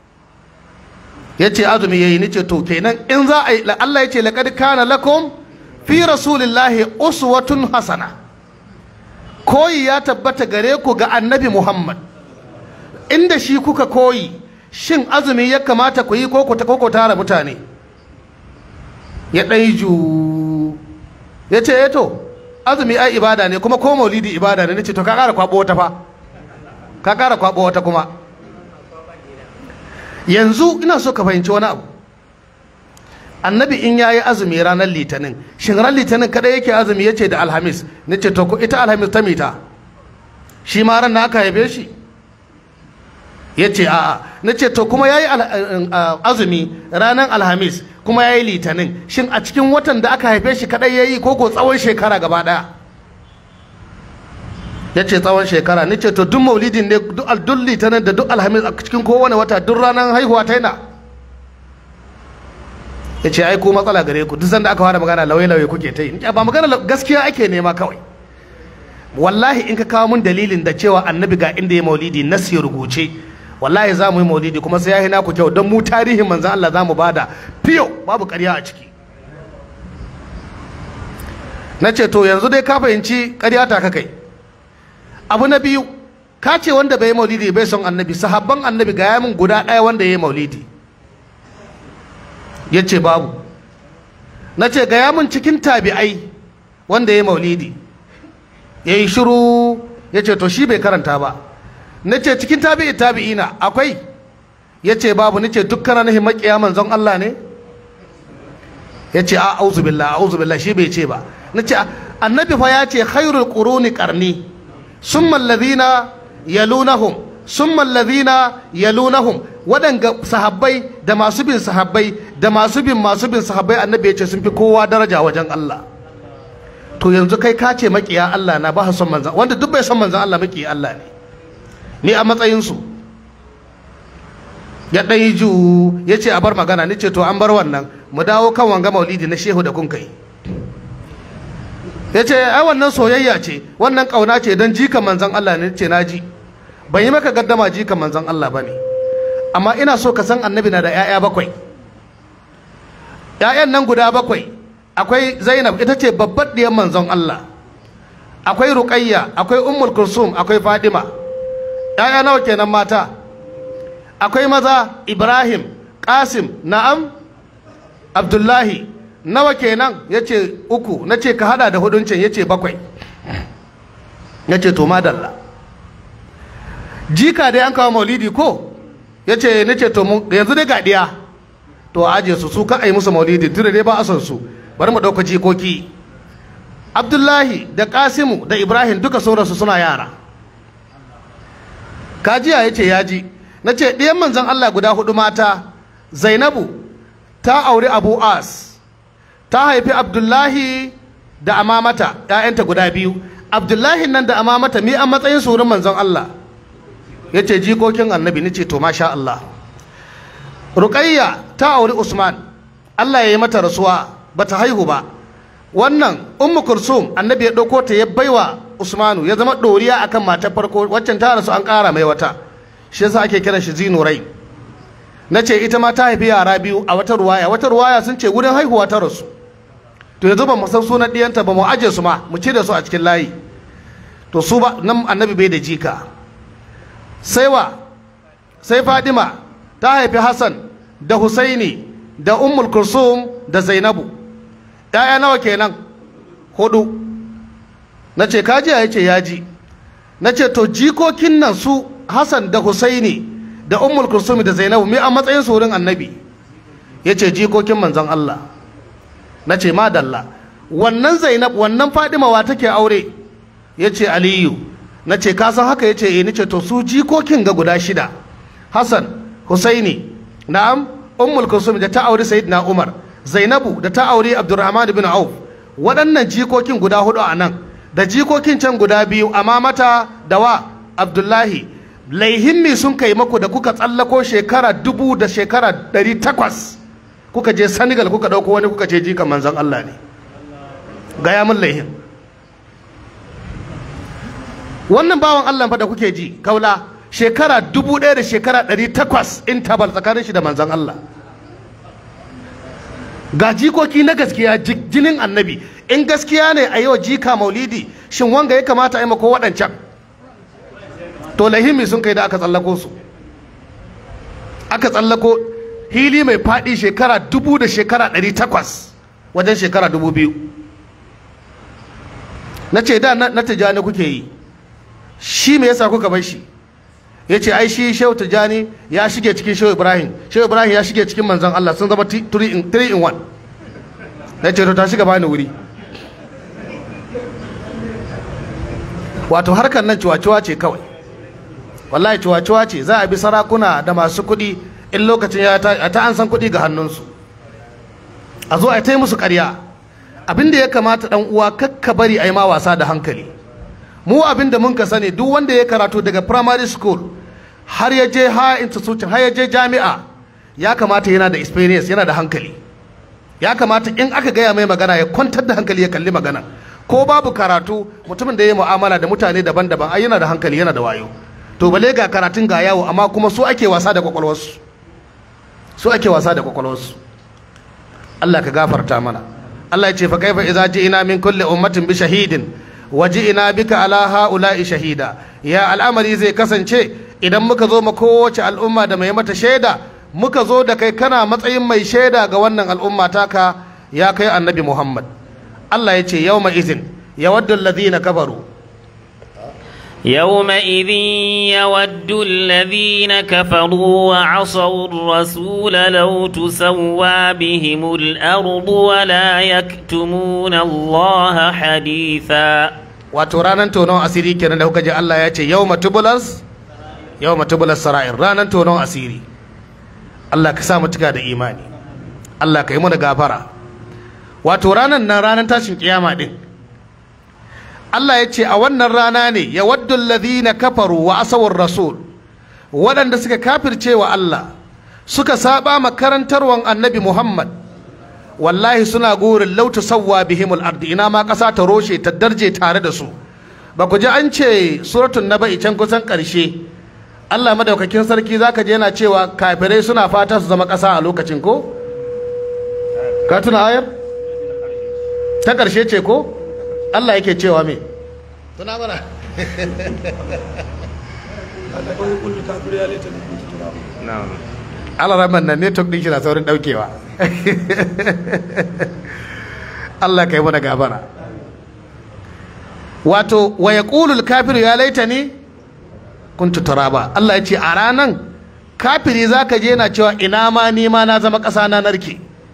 Yace azumi yayi. ni ce to kenan in za a yi, Allah yace laqad kana lakum fi rasulillahi uswatun hasana, koyi ya tabbata gare ku ga annabi Muhammad, inda shi kuka koyi. Shin azumi ya kamata ku yi ko ku tara mutane? Ya ɗaiju ya ce eto azumi ai ibada ne, kuma ko maulidi ibada ne. nace to ka ƙara kwaɓo wata fa, ka ƙara kwaɓo wata kuma. Yanzu ina so ka fahimci wani abu. Annabi in yayi azumi ranar litinin, shin ran litinin kada yake azumi? yace da alhamis. nace to ko ita alhamis ta mita, shi ma ran na aka haife shi? yace a'a. nace to kuma yayi azumi ranar alhamis kuma yayi litinin, shin a cikin watan da aka haife shi kadai yayi ko ko tsawon shekara gaba daya? yace tsawon shekara. nace to duk maulidin ne, duk aldul litinin da duk alhamis a cikin kowane wata, duk ranar haihuwa ta yana? yace ai ko matsala gare ku, duk sanda aka fara magana lauye-lauye kuke ta yi. ba magana gaskiya ake nema kawai. Wallahi in ka kawo mun dalilin da cewa annabi ga inda ya maulidi nasi rubuce, wallahi za mu yi maulidi kuma sai ya hina ku kyau, don mu tarihin manzan Allah za mu bada fiyo, babu ƙarya a ciki. Na ce to yanzu dai ka fahimci ƙarya ta ka kai. Abu na biyu, ka ce wanda bai yi maulidi bai son annabi. Sahabban annabi ga yamin guda ɗaya wanda ya yi maulidi. Ya ce babu. Na ce ga yamin cikin tabi'ai wanda ya yi maulidi. Ya yi shiru, ya ce to shi bai karanta ba. Na ce cikin tabi'i tabi'ina akwai? Ya ce babu. Ni ce dukkan nahi maƙiya manzon Allah ne? Ya ce a auzu billah auzu billah, shi bai ce ba. Na ce annabi fa ya ce khairul quruni qarni summa alladhina yalunahum summa alladhina yalunahum. Waɗanga sahabbai da masu bin sahabbai da masu bin masu bin sahabbai, annabi ya ce sun fi kowa daraja wajen Allah. To yanzu kai ka ce maƙiya Allah na ba son manzon, wanda duk bai son manzon Allah maƙiya Allah ne. Ni a matsayinsu. Ya ɗan yi ju ya ce a bar magana. ni ce to an bar wannan, mu dawo kan wanga maulidi na shehu da kun kai. Ya ce ai wannan soyayya ce, wannan ƙauna ce don jikan manzon Allah ne. ce na ji, ban yi maka gaddama jikan manzon Allah ba ne, amma ina so ka san annabi na da 'ya'ya bakwai. 'Ya'yan nan guda bakwai, akwai Zainab, ita ce babbar ɗiyar manzon Allah, akwai Ruqayya, akwai Ummul Kulsum, akwai Fadima. 'Ya'ya nawa kenan mata? Akwai maza Ibrahim, Qasim, na'am, Abdullahi. Nawa kenan? yace uku. nace ka hada da hudun can, yace bakwai. nace to madalla. Jika dai an kawo maulidi ko? yace nace to yanzu dai ga diya, to aje su su ka ai musu maulidi tunda dai ba a son su, bari mu dauka jikoki. Abdullahi da Qasimu da Ibrahim duka sauransu suna yara. Kajiya yace yaji. nace ɗiyan manzon Allah guda hudu mata, Zainabu ta auri Abu As, ta haifi Abdullahi da Amamata, ƴaƴanta guda biyu. Abdullahi nan da Amamata mi an matsayin su wurin manzon Allah? yace jikokin annabi. nace to masha Allah. Ruqayya ta auri Usman, Allah ya yi mata rasuwa bata haihu ba. Wannan Ummu Kulsum annabi ya dauko ta ya baiwa Usmanu, ya zama doriya akan matar farko, waccan ta rasu an ƙara mai wata, shi yasa ake kiran shi Zinurai. nace ita ma ta haifi yara biyu a wata ruwaya, wata ruwaya sun ce wurin haihuwa ta rasu. To yanzu ba mu san sunan diyanta ba, mu aje su ma mu cire su a cikin layi. To su ba nan annabi bai da jika. Sai wa? Sai Fadima ta haifi Hassan da Husaini da Ummul Kulsum da Zainabu. ‘Ya'ya nawa kenan? Hudu. Nace kaji ya ce yaji. Nace to jikokin nan su Hassan da Husaini da Ummul Kulsum da Zainabu me a matsayin su wurin annabi? Yace jikokin manzon Allah. Nace madalla. wannan Zainab wannan Fadima wa take aure yace Aliyu nace ka san haka yace eh nace to su jikokin ga guda shida Hassan Husaini na'am Ummul Kulsum da ta aure Sayyidina Umar Zainabu da ta aure Abdurrahman ibn Auf waɗannan jikokin guda hudu a nan da jikokin can guda biyu amma mata da wa Abdullahi laihimmi sun kai maku da kuka tsallako shekara dubu da shekara ɗari takwas kuka je Senegal kuka ɗauko wani kuka ce jikan manzon Allah ne gaya mun laihin wannan bawan Allah fa da kuke ji kaula shekara dubu ɗaya da shekara ɗari takwas interval tsakanin shi da manzon Allah ga jikoki na gaskiya jinin annabi in gaskiya ne a yau jika maulidi shin wanga ya kamata a yi mako waɗancan to lahimi sun kai da aka tsallako su aka tsallako hili mai faɗi shekara dubu da shekara ɗari takwas wajen shekara dubu biyu na ce da na tijjani kuke yi shi me yasa kuka bar shi ya ce ai shi shehu tijjani ya shige cikin shehu ibrahim shehu ibrahim ya shige cikin manzon Allah sun zama three in one na ce to ta shiga bani wuri wato harkar nan ciwaciwa ce kawai wallahi ciwaciwa ce za a bi sarakuna da masu kuɗi in lokacin ya ta an san kuɗi ga hannunsu a zo a ta yi musu ƙarya abinda ya kamata ɗan uwa kakka bari a yi ma wasa da hankali mu abinda mun ka sani duk wanda ya karatu daga primary school har ya je higher institution har ya je jami'a ya kamata yana da experience yana da hankali ya kamata in aka gaya mai magana ya kwantar da hankali ya kalli magana ko babu karatu mutumin da ya yi mu'amala da mutane daban-daban ai yana da hankali yana da wayo to bale ga karatun ga yawo amma kuma su ake wasa da kwakwalwarsu su ake wasa da kwakwalwarsu Allah ka gafarta mana Allah ya ce fa kaifa idza ji'ina min kulli ummatin bi shahidin wa ji'ina bika ala haula'i shahida ya al'amari zai kasance idan muka zo ma kowace al'umma da mai mata shaida muka zo da kai kana matsayin mai shaida ga wannan al'umma taka ya kai annabi Muhammad Allah ya ce yawma izin yawaddu alladhina kafaru يومئذ يود الذين كفروا وعصوا الرسول لو تسوى بهم الأرض ولا يكتمون الله حديثا وترانا تونو أسيري كنا لو كجا الله يأتي يوم تبلس يوم تبلس سرائر رانا تونو أسيري الله كسامتك هذا إيماني الله كيمون غافرة وترانا نرانا تاشن قيامة دين Allah ya ce a wannan rana ne ya waddu alladhina kafaru wa asawar rasul waɗanda suka kafirce wa Allah suka saba makarantarwan annabi Muhammad wallahi suna gurin law tusawwa bihimul ardi ina ma ƙasa ta roshe ta darje tare da su ba ku ji an ce suratul naba'i can kusan ƙarshe Allah madaukakin sarki zaka je yana cewa kafirai suna fata su zama ƙasa a lokacin ko ka tuna ayar ta ƙarshe ce ko Allah yake cewa me tuna mana Allah rahman nan ne tok din shi na saurin daukewa Allah kai mana gabara wato wa yaqulu al-kafiru ya laitani kuntu turaba Allah ya ce a ranan kafiri zaka je na cewa ina ma ni ma na zama ƙasa na narke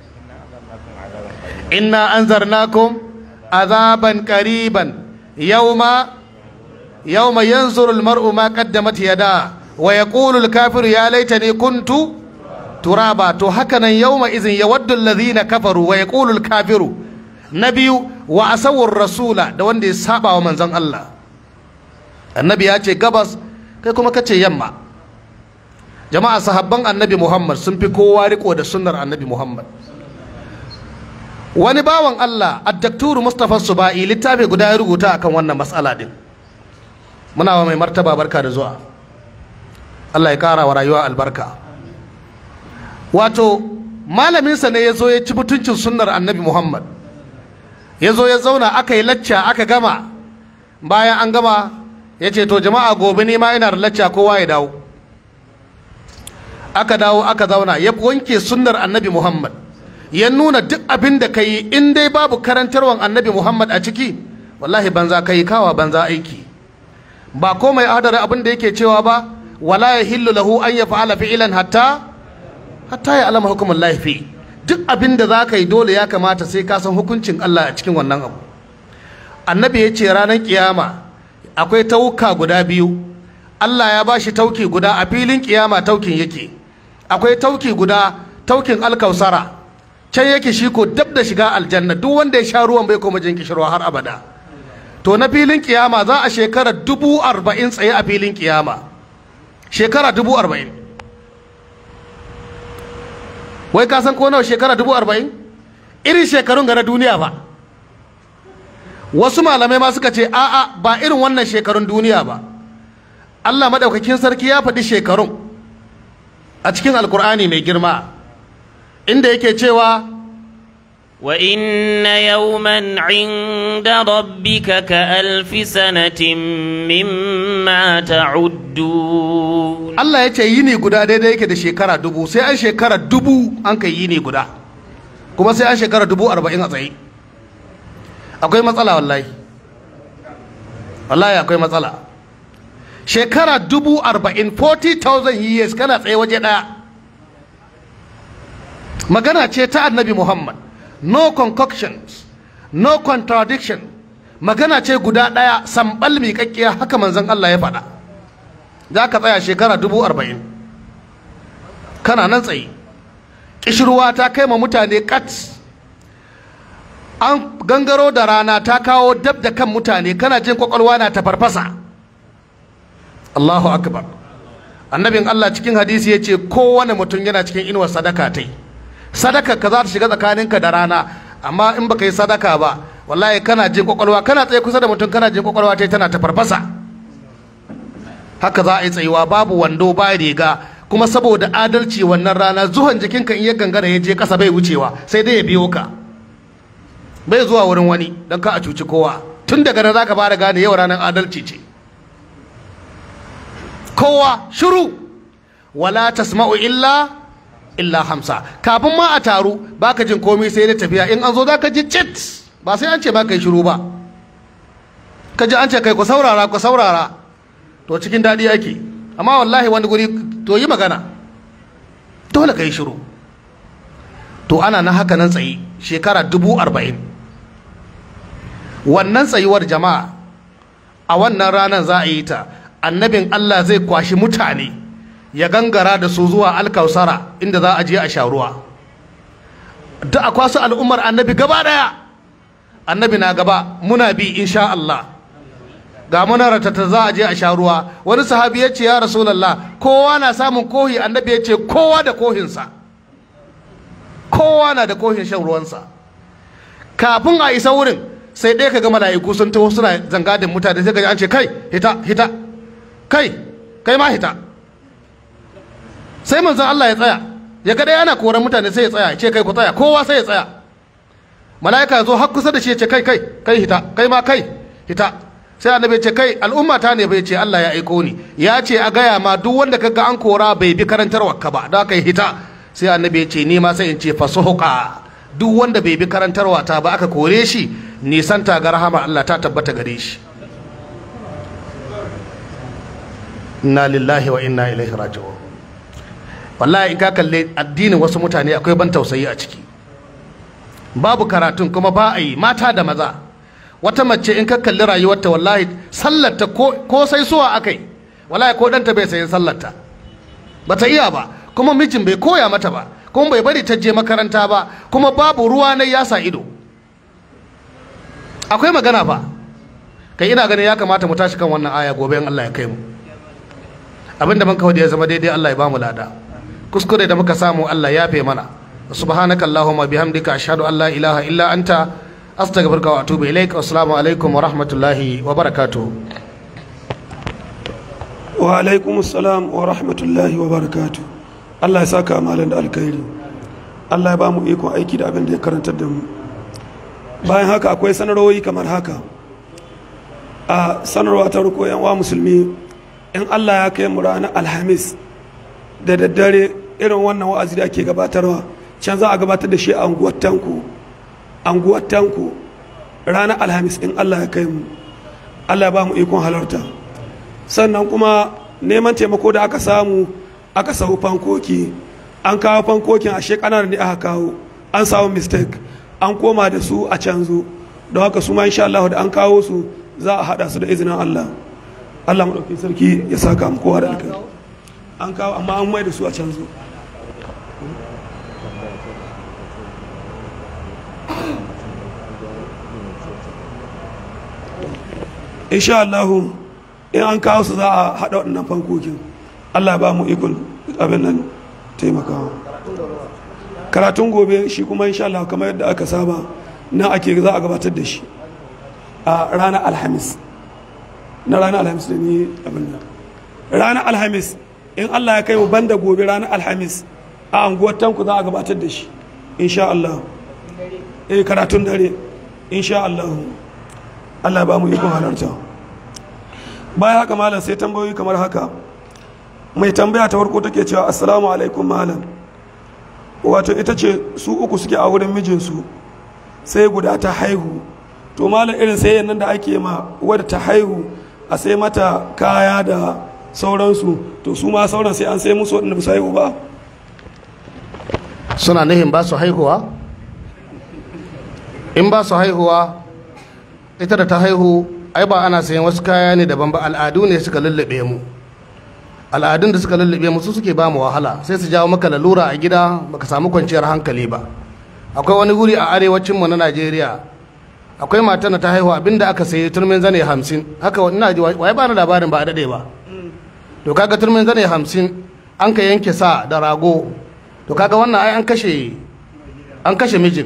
inna anzarnakum azaban qariban yawma yawma yanzuru almar'u ma qaddamat yada wa yaqulu alkafiru ya laitani kuntu turaba to hakanan yawma idhin yawaddu alladhina kafaru wa yaqulu alkafiru nabiyu wa asawur rasula da wanda ya saba wa manzon Allah annabi ya ce gabas kai kuma kace yamma jama'a sahabban annabi Muhammad sun fi kowa riko da sunnar annabi Muhammad wani bawan Allah ad-daktur Mustafa Subai littafi guda ya rubuta akan wannan mas'ala din muna wa mai martaba barka da zuwa Allah ya kara wa rayuwa albarka wato malamin sa ne yazo ya ci mutuncin sunnar annabi Muhammad yazo ya zauna aka yi lacca aka gama bayan an gama yace to jama'a gobe ne ma ina da lacca kowa ya dawo aka dawo aka zauna ya wanke sunnar annabi Muhammad ya nuna duk abin da kai in dai babu karantarwan annabi Muhammad a ciki wallahi banza kai kawa banza aiki ba komai adara abin da yake cewa ba wala yahillu lahu an yaf'ala fi'lan hatta hatta ya alama hukumul lahi fi duk abin da za ka yi dole ya kamata sai ka san hukuncin Allah a cikin wannan abu. Annabi ya ce ranar kiyama akwai tauka guda biyu, Allah ya ba shi tauki guda a filin kiyama taukin yake, akwai tauki guda taukin alkausara can yake shi ko dab da shiga aljanna, duk wanda ya sha ruwan bai koma jin kishirwa har abada. To na filin kiyama za a shekara dubu arba'in tsaye a filin kiyama, shekara dubu arba'in. Wai ka san ko nawa shekara dubu arba'in? Irin shekarun ga na duniya ba. Wasu malamai ma suka ce a'a ba irin wannan shekarun duniya ba. Allah madaukakin sarki ya faɗi shekarun a cikin Alkur'ani mai girma, inda yake cewa wa inna yawman 'inda rabbika ka alfi sanatin mimma ta'uddun. Allah ya ce yini guda daidai yake da shekara dubu, sai an shekara dubu an kai yini guda, kuma sai an shekara dubu arba'in a tsaye. Akwai matsala wallahi, wallahi akwai matsala. Shekara dubu arba'in, forty thousand years kana tsaye waje ɗaya. Magana ce ta Annabi Muhammad, no concoctions, no contradiction. Magana ce guda ɗaya, sambal miƙaƙƙiya, haka manzon Allah ya faɗa. Za ka tsaya shekara dubu arba'in kana nan tsaye. Ƙishirwa ta kai ma mutane kat, an gangaro da rana ta kawo dab da kan mutane, kana jin kwakwalwa na ta farfasa. Allahu akbar. Annabin Allah cikin hadisi ya ce kowane mutum yana cikin inuwar sadaka tai. Sadaka ka za ta shiga tsakaninka da rana, amma in baka yi sadaka ba wallahi kana jin kwakwalwa, kana tsaye kusa da mutum kana jin kwakwalwa tai tana ta farfasa. Haka za a yi tsayuwa, babu wando ba riga, kuma saboda adalci wannan rana zuwan jikinka in ya gangara ya je kasa bai wucewa, sai dai ya biyo ka, bai zuwa wurin wani don ka a cuci kowa. Tun daga nan zaka fara gane yau ranar adalci ce. Kowa shiru, wala tasma'u illa illa hamsa. Kafin ma a taru baka jin komai sai da tafiya, in an zo zaka ji cit, ba sai an ce baka yi shiru ba. Ka ji an ce kai ku saurara ku saurara, to cikin daɗi ake. Amma wallahi wani guri to yi magana, dole ka yi shiru. To ana na haka nan tsaye shekara dubu arba'in. Wannan tsayuwar jama'a a wannan ranar za a yi ta. Annabin Allah zai kwashi mutane ya gangara da su zuwa alkausara inda za a je a sha ruwa. Da a kwasu al'ummar annabi gaba daya, annabi na gaba muna bi insha Allah. Ga muna ratata za a je a sha ruwa. Wani sahabi ya ce ya Rasulallah, kowa na samun kohi, annabi ya ce kowa da kohinsa, kowa na da kohin shan ruwansa. Kafin a isa wurin sai ɗaya ka ga mala'iku sun taho suna zangadin mutane, sai ga an ce kai hita hita, kai kai ma hita. Sai manzon Allah ya tsaya, ya ga ɗaya ana koran mutane sai ya tsaya, ya ce kai ku tsaya, kowa sai ya tsaya. Mala'ika ya zo har kusa da shi ya ce kai kai kai hita, kai ma kai hita. Sai annabi ya ce kai al'umma ta ne bai ce Allah ya aiko ni, ya ce a gaya ma duk wanda kaga an kora bai bi karantarwa ka ba, da kai hita. Sai annabi ya ce ni ma sai in ce fasuhuqa, duk wanda bai bi karantarwa ta ba aka kore shi, nisan ta ga rahama Allah ta tabbata gare shi. Inna lillahi wa inna ilaihi raji'un. Wallahi in ka kalle addinin wasu mutane akwai ban tausayi a ciki. Babu karatun kuma ba a yi, mata da maza. Wata mace in ka kalli rayuwarta wallahi sallarta ko, ko sai suwa akai, wallahi ko ɗanta bai sayin sallarta, bata iya ba, kuma mijin bai koya mata ba, kuma bai bari ta je makaranta ba, kuma babu ruwa na ya sa ido. Akwai magana fa. Kai ina ganin ya kamata mu tashi kan wannan aya gobe in Allah ya kai mu. Abinda mun kawai da ya zama daidai Allah ya bamu lada, kuskure da muka samu Allah ya fe mana. Subhanakallahumma bihamdika ashhadu an la ilaha illa anta astaghfiruka wa atubu ilaik. Assalamu alaikum wa rahmatullahi wa barakatuh. Wa alaikum assalam wa rahmatullahi wa barakatuh. Allah ya saka malan da alkhairi, Allah ya ba mu ikon aiki da abin da ya karantar da mu. Bayan haka akwai sanarwoyi kamar haka. A sanarwa ta ruko yan wa musulmi, in Allah ya kai mu ranar Alhamis da daddare irin wannan wa'azi da ake gabatarwa, can za a gabatar da shi a anguwar Tanko. Anguwar Tanko ranar Alhamis in Allah ya kai mu. Allah ya ba mu ikon halarta. Sannan kuma neman taimako da aka samu, aka sahu fankoki, an kawo fankokin a shekana ne aka kawo, an samu mistake an koma da su a canzo don haka su ma insha Allah da an kawo su za a hada su da izinin Allah Allah madaukakin sarki ya saka mu kowa da alkai an kawo amma an mai da su a canzo insha Allah in an kawo su za a hada waɗannan fankokin Allah ba mu ikon abin nan taimakawa karatun gobe shi kuma insha Allah kamar yadda aka saba na ake za a gabatar da shi a ranar alhamis na ranar alhamis da ni abin nan ranar alhamis in Allah ya kai mu banda gobe ranar alhamis a anguwar tanku za a gabatar da shi insha Allah eh karatun dare insha Allah Allah ba mu ikon halarta bayan haka malam sai tambayoyi kamar haka mai tambaya ta farko take cewa assalamu alaikum malam wato ita ce su uku suke a wurin mijinsu sai guda ta haihu to malam irin sai nan da ake ma wadda ta haihu a sai mata kaya da sauransu to su ma sauran sai an sai musu wadanda ba su haihu ba suna nihin ba su haihuwa in ba su haihuwa ita da ta haihu ai ba ana sayan wasu kaya ne daban ba al'adu ne suka lullube mu al'adun da suka lullube mu su suke ba mu wahala sai su jawo maka lalura a gida baka samu kwanciyar hankali ba akwai wani guri a arewacin mu na Najeriya akwai mata na ta haihu abinda aka sayi turmin zane hamsin haka ina ji wai ba na labarin ba a dade ba to kaga turmin zane hamsin an ka yanke sa da rago to kaga wannan ai an kashe an kashe mijin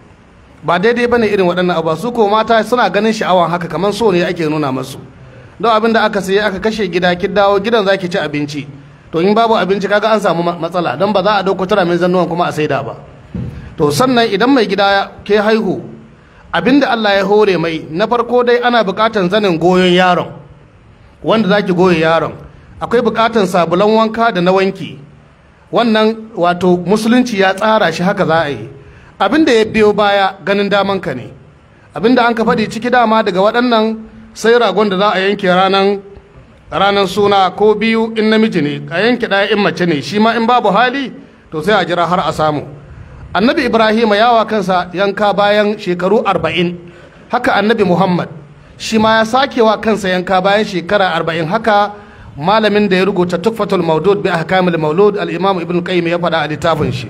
ba daidai bane irin waɗannan abu su ko mata suna ganin sha'awan haka kamar so ne ake nuna masu don abin da aka sayi aka kashe gida ki dawo gidan zaki ci abinci to in babu abinci kaga an samu matsala don ba za a dauko tura min zannuwan kuma a saida ba to sannan idan mai gida ke haihu abinda Allah ya hore mai na farko dai ana bukatan zanin goyon yaron wanda zaki goye yaron akwai bukatan sabulan wanka da na wanki wannan wato musulunci ya tsara shi haka za a yi abinda ya biyo baya ganin daman ka ne abinda an ka faɗi ciki dama daga waɗannan sai ragon da za a yanke ranan ranan suna ko biyu in namiji ne a yanke ɗaya in mace ne shi ma in babu hali to sai a jira har a samu annabi ibrahim yawa kansa yanka bayan shekaru arba'in haka annabi muhammad shi ma ya sakewa kansa yanka bayan shekara arba'in haka malamin da ya rubuta tukfatul maudud bi ahkamil maulud al-imam ibn qayyim ya faɗa a littafin shi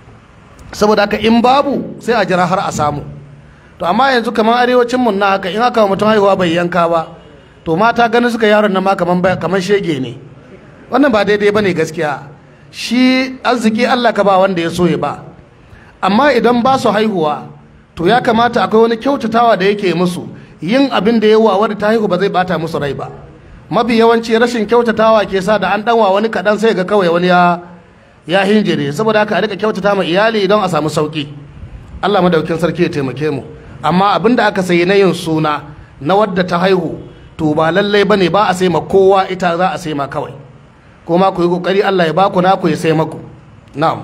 saboda haka in babu sai a jira har a samu to amma yanzu kamar arewacin mun na haka in haka mutum haihuwa bai yanka ba to mata ganin suka yaron nan ma kaman kaman shege ne wannan ba daidai bane gaskiya shi arziki Allah ka ba wanda ya so ya ba amma idan ba su haihuwa to ya kamata akwai wani kyautatawa da yake musu yin abin da yawa wadda ta haihu ba zai bata musu rai ba mafi yawanci rashin kyautatawa ke sa da an danwa wani kaɗan sai ga kawai wani ya ya hinjire saboda haka a rika kyautata ma iyali don a samu sauki Allah madaukin sarki ya taimake mu amma abin da aka sayi na yin suna na wadda ta haihu to ba lallai bane ba a sai ma kowa ita za a sai ma kawai kuma ku yi kokari Allah ya baku naku ya sai maku na'am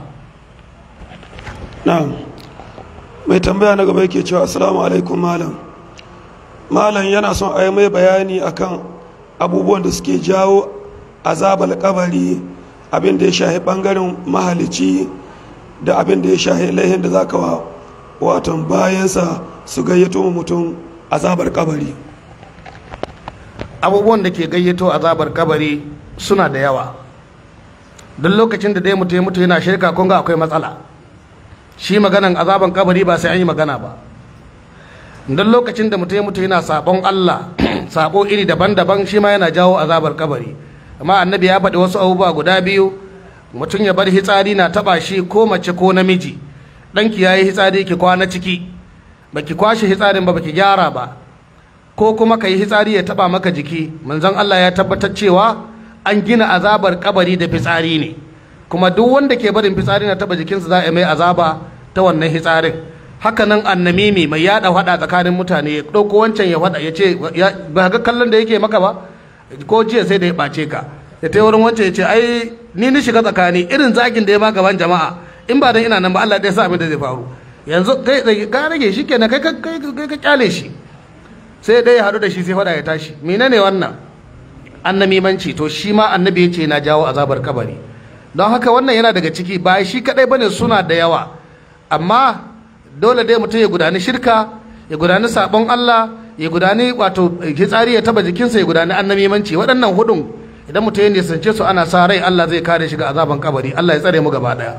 na'am mai tambaya na gaba yake cewa assalamu alaikum malam malam yana son a yi mai bayani akan abubuwan da suke jawo azabar kabari abin da ya shahi bangaren mahalici da abin da ya shahi laihin da zaka wa watan bayansa su gayyato mutum azabar kabari abubuwan da ke gayyato azabar kabari suna da yawa duk lokacin da dai mutu ya mutu yana shirka kun ga akwai matsala shi maganan azaban kabari ba sai an yi magana ba duk lokacin da mutu ya mutu yana sabon Allah sabo iri daban-daban shi ma yana jawo azabar kabari amma annabi ya faɗi wasu abubuwa guda biyu mutum ya bar hitsari na taba shi ko mace ko namiji ɗanki ya yi hitsari ki kwana ciki baki kwashe hitsarin ba baki gyara ba ko kuma ka yi hitsari ya taba maka jiki manzon Allah ya tabbatar cewa an gina azabar kabari da fitsari ne kuma duk wanda ke barin fitsari na taba jikinsa za a mai azaba ta wannan hitsarin haka nan annamimi mai yada hada tsakanin mutane ya ɗauko wancan ya hada ya ce ba ga kallon da yake maka ba ko jiya sai da ya ɓace ka ya ta wurin wancan ya ce ai ni ni shiga tsakani irin zagin da ya ma gaban jama'a in ba dan ina nan ba Allah ɗaya sa abin da zai faru yanzu kai ka rage shi kenan kai kai ka kyale shi sai dai ya haɗu da shi sai faɗa ya tashi menene wannan annamimanci to shi ma annabi ya ce na jawo azabar kabari don haka wannan yana daga ciki ba shi kadai bane suna da yawa amma dole dai mutum ya gudani shirka, ya gudani sabon Allah, ya gudani wato fitsari ya taba jikinsa, ya gudani annamimanci. Waɗannan hudun idan mutum ya nisance su ana sa rai Allah zai kare shi ga azaban kabari. Allah ya tsare mu gaba daya.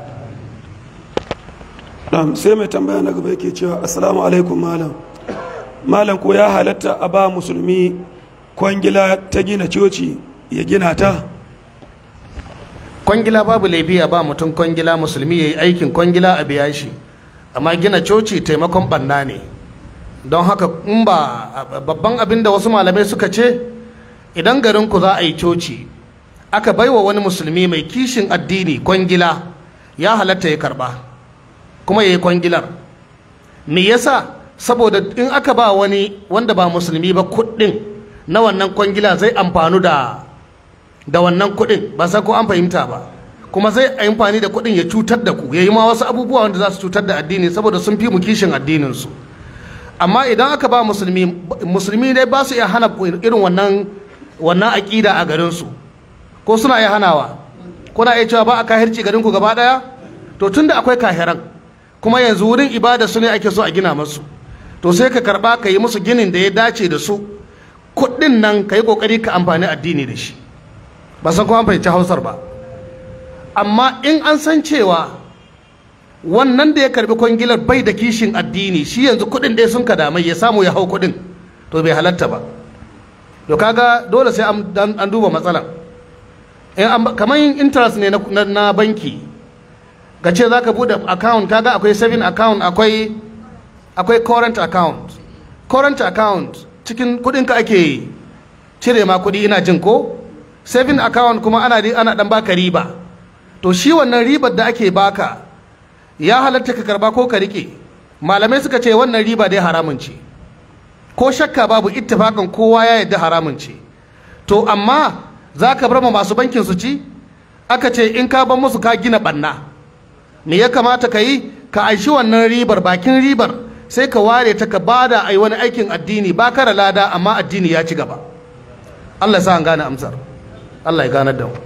sai mai tambaya na gaba yake cewa assalamu alaikum malam malam ko ya halatta a ba musulmi kwangila ta gina coci ya gina ta? Kwangila babu laifi a ba mutum kwangila, musulmi ya yi aikin kwangila a biya shi, amma gina coci taimakon banna ne. Don haka in ba babban abin da wasu malamai suka ce, idan garinku za a yi coci aka baiwa wani musulmi mai kishin addini kwangila, ya halatta ya karba kuma ya yi kwangilar. Me yasa? Saboda in aka ba wani wanda ba musulmi ba kuɗin na wannan kwangila zai amfanu da da wannan kuɗin, ba san ko an fahimta ba, kuma zai amfani da kuɗin ya cutar da ku, ya yi ma wasu abubuwa wanda za su cutar da addini saboda sun fi mu kishin addininsu. Amma idan aka ba musulmi, musulmi dai ba su iya hana irin wannan wannan aƙida a garinsu, ko suna iya hanawa? Kuna iya cewa ba a kahirci garinku gaba ɗaya? To tunda akwai kahiran kuma yanzu wurin ibada su ne ake so a gina masu, to sai ka karɓa ka yi musu ginin da ya dace da su, kuɗin nan ka yi ƙoƙari ka amfani addini da shi. Ba san kuma fahimci hausar ba. Amma in an san cewa wannan da ya karbi kwangilar bai da kishin addini, shi yanzu kuɗin ɗaya sun ka damai ya samu ya hau kuɗin, to bai halatta ba. To kaga dole sai an duba matsalan. Kamar yin interest ne na, na banki, ka ce za ka buɗe account, kaga akwai saving account, akwai akwai current account. Current account cikin kuɗinka ake cire ma kuɗi, ina jin ko? Saving account kuma ana ana dan baka riba. To shi wannan ribar da ake baka ya halatta ka karba ko ka rike. Malamai suka ce wannan riba dai haramun ce, ko shakka babu, ittifakan kowa ya yarda haramun ce. To amma za ka bar ma masu bankin su ci? Aka ce in ka bar musu ka gina banna. Me ya kamata ka yi? Ka aishi wannan ribar, bakin ribar sai ka ware ta ka bada ai wani aikin addini, ba ka da lada amma addini ya ci gaba. Allah ya sa an gane amsar. Allah ya ganar da mu.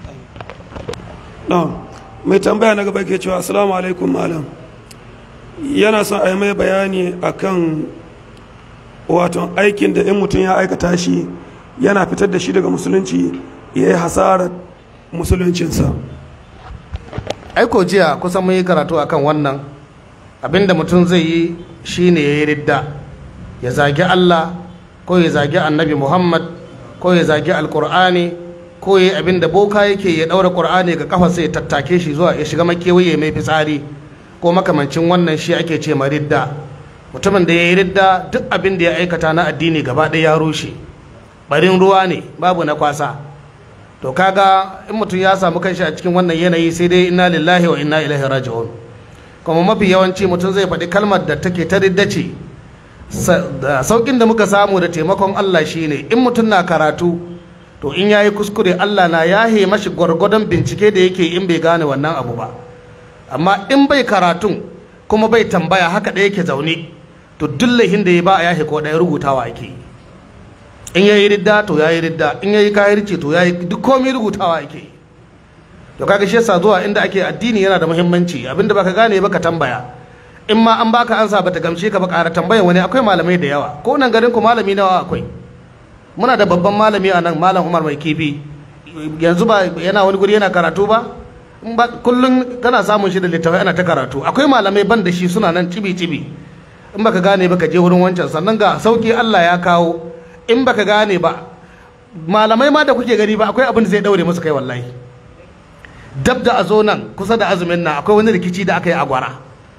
No. Mai tambaya na gaba ke cewa assalamu alaikum malam, yana son a yi mai bayani akan wato aikin da in mutum ya aikata shi yana fitar da shi daga musulunci, ya yi hasarar musuluncinsa. Aiko jiya kusan mun yi karatu akan wannan. Abinda mutum zai yi shine ya yi ridda, ya zagi Allah ko ya zagi annabi Muhammad ko ya zagi alkur'ani, ko ya yi abin da boka yake, ya ɗaura ƙur'ani ga kafa sai ya tattake shi zuwa ya shiga makewaye mai fitsari ko makamancin wannan, shi ake ce ma ridda. Mutumin da ya yi ridda, duk abin da ya aikata na addini gaba ɗaya ya rushe, barin ruwa ne babu na kwasa. To kaga in mutum ya samu kanshi a cikin wannan yanayi sai dai inna lillahi wa inna ilaihi raji'un. Kuma mafi yawanci mutum zai faɗi kalmar da take ta ridda ce. Saukin da muka samu da taimakon Allah shine in mutum na karatu, to in yayi kuskure Allah na yahe mashi gwargwadon bincike da yake in bai gane wannan abu ba. Amma in bai karatun kuma bai tambaya, haka da yake zaune, to duk laihin da ya ba a yahe ko ɗaya rubutawa ake yi. In yayi ridda to yayi ridda, in yayi kahirci to yayi duk komai rubutawa ake yi. To kaga shi yasa zuwa inda ake addini yana da muhimmanci, abinda baka gane ba ka tambaya. In ma an baka ansa bata gamshe ka ba, ƙara tambayan wani. Akwai malamai da yawa, ko nan garin ku malami nawa akwai. Muna da babban malami a nan, Malam Umar Mai Kifi, yanzu ba yana wani guri yana karatu ba? Kullum kana samun shi da littafai ana ta karatu. Akwai malamai ban da shi suna nan cibi-cibi. In baka gane ba ka je wurin wancan. Sannan ga sauki Allah ya kawo, in baka gane ba, malamai ma da kuke gani ba, akwai abin da zai daure musu kai wallahi. Dab da a zo nan kusa da azumin nan akwai wani rikici da aka yi a Gwara.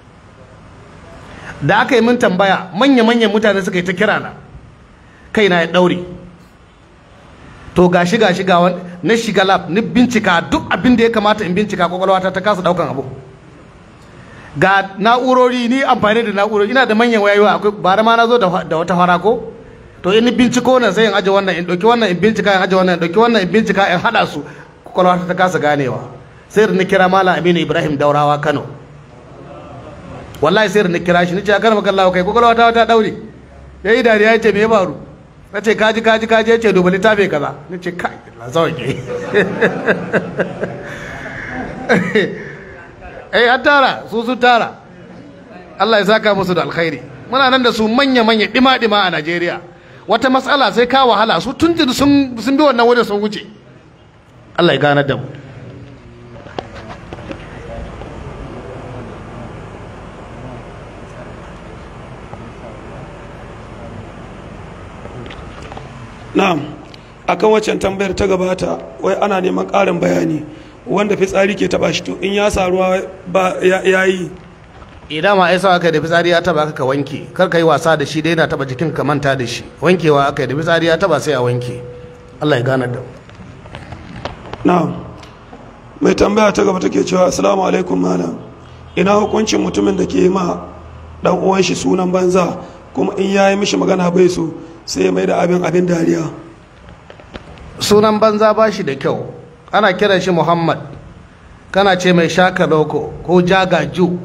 Da aka yi min tambaya, manya-manyan mutane suka yi ta kira na, kaina ya daure. To gashi gashi ga wani na shiga lab ni bincika duk abin da ya kamata in bincika, kwakwalwata ta kasa daukan abu. Ga na'urori, ni amfani da na'urori, ina da manyan wayoyi, akwai bara ma na zo da wata fara ko, to in ni binciko nan sai in aje wannan, in dauki wannan in bincika, in aje wannan in dauki wannan in bincika, in hada su, kwakwalwata ta kasa ganewa. Sai ni kira Malam Aminu Ibrahim Daurawa Kano. Wallahi sai ni kira shi, ni ce akar maka Allah kai kwakwalwata ta daure. Yayi dariya ya ce me ya faru? Na ce kaji kaji kaji, ya ce duba littafi kaza. Na ce kai la sauke. Eh an tara, su su tara. Allah ya saka musu da alkhairi. Muna nan da su manya-manya dima-dima a Najeriya. Wata matsala sai ka wahala su tuntun sun sun bi wannan wajen sun wuce. Allah ya gane da mu. na'am akan waccan tambayar ta gabata wai ana neman ƙarin bayani wanda fitsari ke taba shi to in ya saruwa ba ya yi Idan ma aisa aka da fitsari ya taba ka wanke, kar ka yi wasa da shi dai na taba jikin ka manta da shi. Wankewa aka da fitsari ya taba sai a wanke. Allah ya gane da mu. na'am mai tambaya ta gaba take cewa assalamu alaikum malam, ina hukuncin mutumin da ke ma dan uwan shi sunan banza kuma in yayi mishi magana bai so sai ya mai da abin abin dariya. Sunan banza ba shi da kyau. Ana kiran shi Muhammad, kana ce mai shaka loko ko jagaju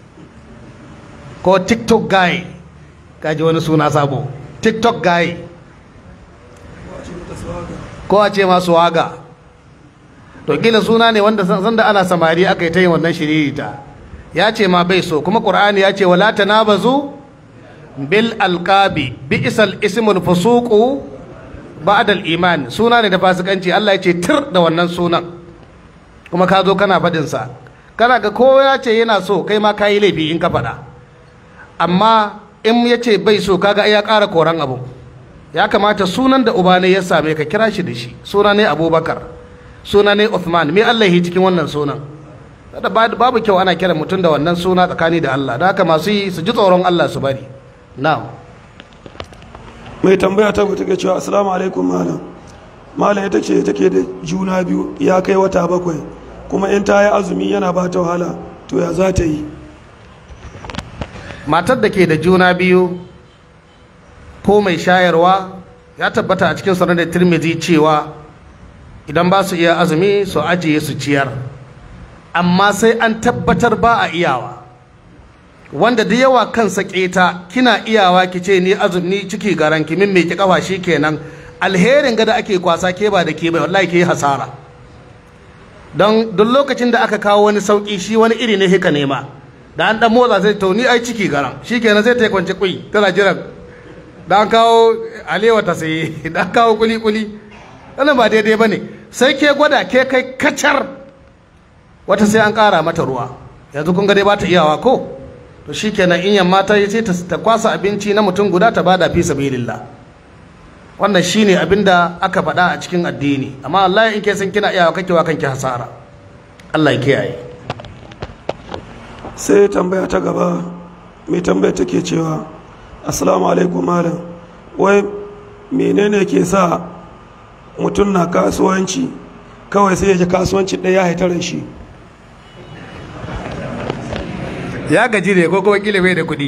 ko tiktok guy, kaji wani suna sabo, tiktok guy, ko a ce masu waga. To kila suna ne wanda sanda ana samari aka yi ta yin wannan shiririta. Ya ce ma bai so, kuma Qur'ani ya ce wala tanabazu bil alqabi bi'sal ismul fusuqu ba'dal iman. Suna ne da fasikanci. Allah ya ce tir da wannan sunan, kuma ka zo kana faɗin sa. Kana ga ko ya ce yana so, kai ma kayi laifi in ka faɗa. Amma in ya ce bai so, kaga ya ƙara koran abu. Ya kamata sunan da uba ne ya same ka kira shi da shi. Suna ne Abubakar, suna ne Uthman. Me Allah yi cikin wannan sunan? Babu kyau ana kiran mutum da wannan suna tsakani da Allah. Da haka masu yi su ji tsoron Allah su bari. Na'am. Mai tambaya ta ku take cewa assalamu alaikum malam, malam ita ce take da juna biyu ya kai wata bakwai kuma in ta yi azumi yana ba ta wahala, to ya za ta yi? Matar da ke da juna biyu ko mai shayarwa, ya tabbata a cikin sunan da Tirmidhi cewa idan ba su iya azumi su ajiye su ciyar, amma sai an tabbatar ba a iyawa. Wanda da yawa kansa keta, kina iyawa ki ce ni azumi ciki garan ki min me ki kafa shi kenan, alherin ga da ake kwasa ke ba da ke bai, wallahi ke hasara. Don duk lokacin da aka kawo wani sauki shi wani iri ne hika nema, da an dan motsa sai to ni ai ciki garan shi kenan zai ta kwance kui tana jiran da an kawo alewa ta sai da an kawo kuli kuli. Wannan ba daidai bane. Sai ke gwada ke kai kacar, wata sai an kara mata ruwa. Yanzu kun ga dai ba ta iyawa ko? To shikenan in yamma ta yi sai ta kwasa abinci na mutum guda ta bada fi sabilillah. Wannan shine abinda aka faɗa a cikin addini. Amma Allah in ke san kina iyawa kake wa kanki hasara. Allah ya kiyaye. Sai tambaya ta gaba, mai tambaya take cewa assalamu alaikum malam, wai menene ke sa mutum na kasuwanci kawai sai ya ji kasuwanci ɗaya ya haitarar shi? Ya gaji ne ko kuma kila bai da kuɗi.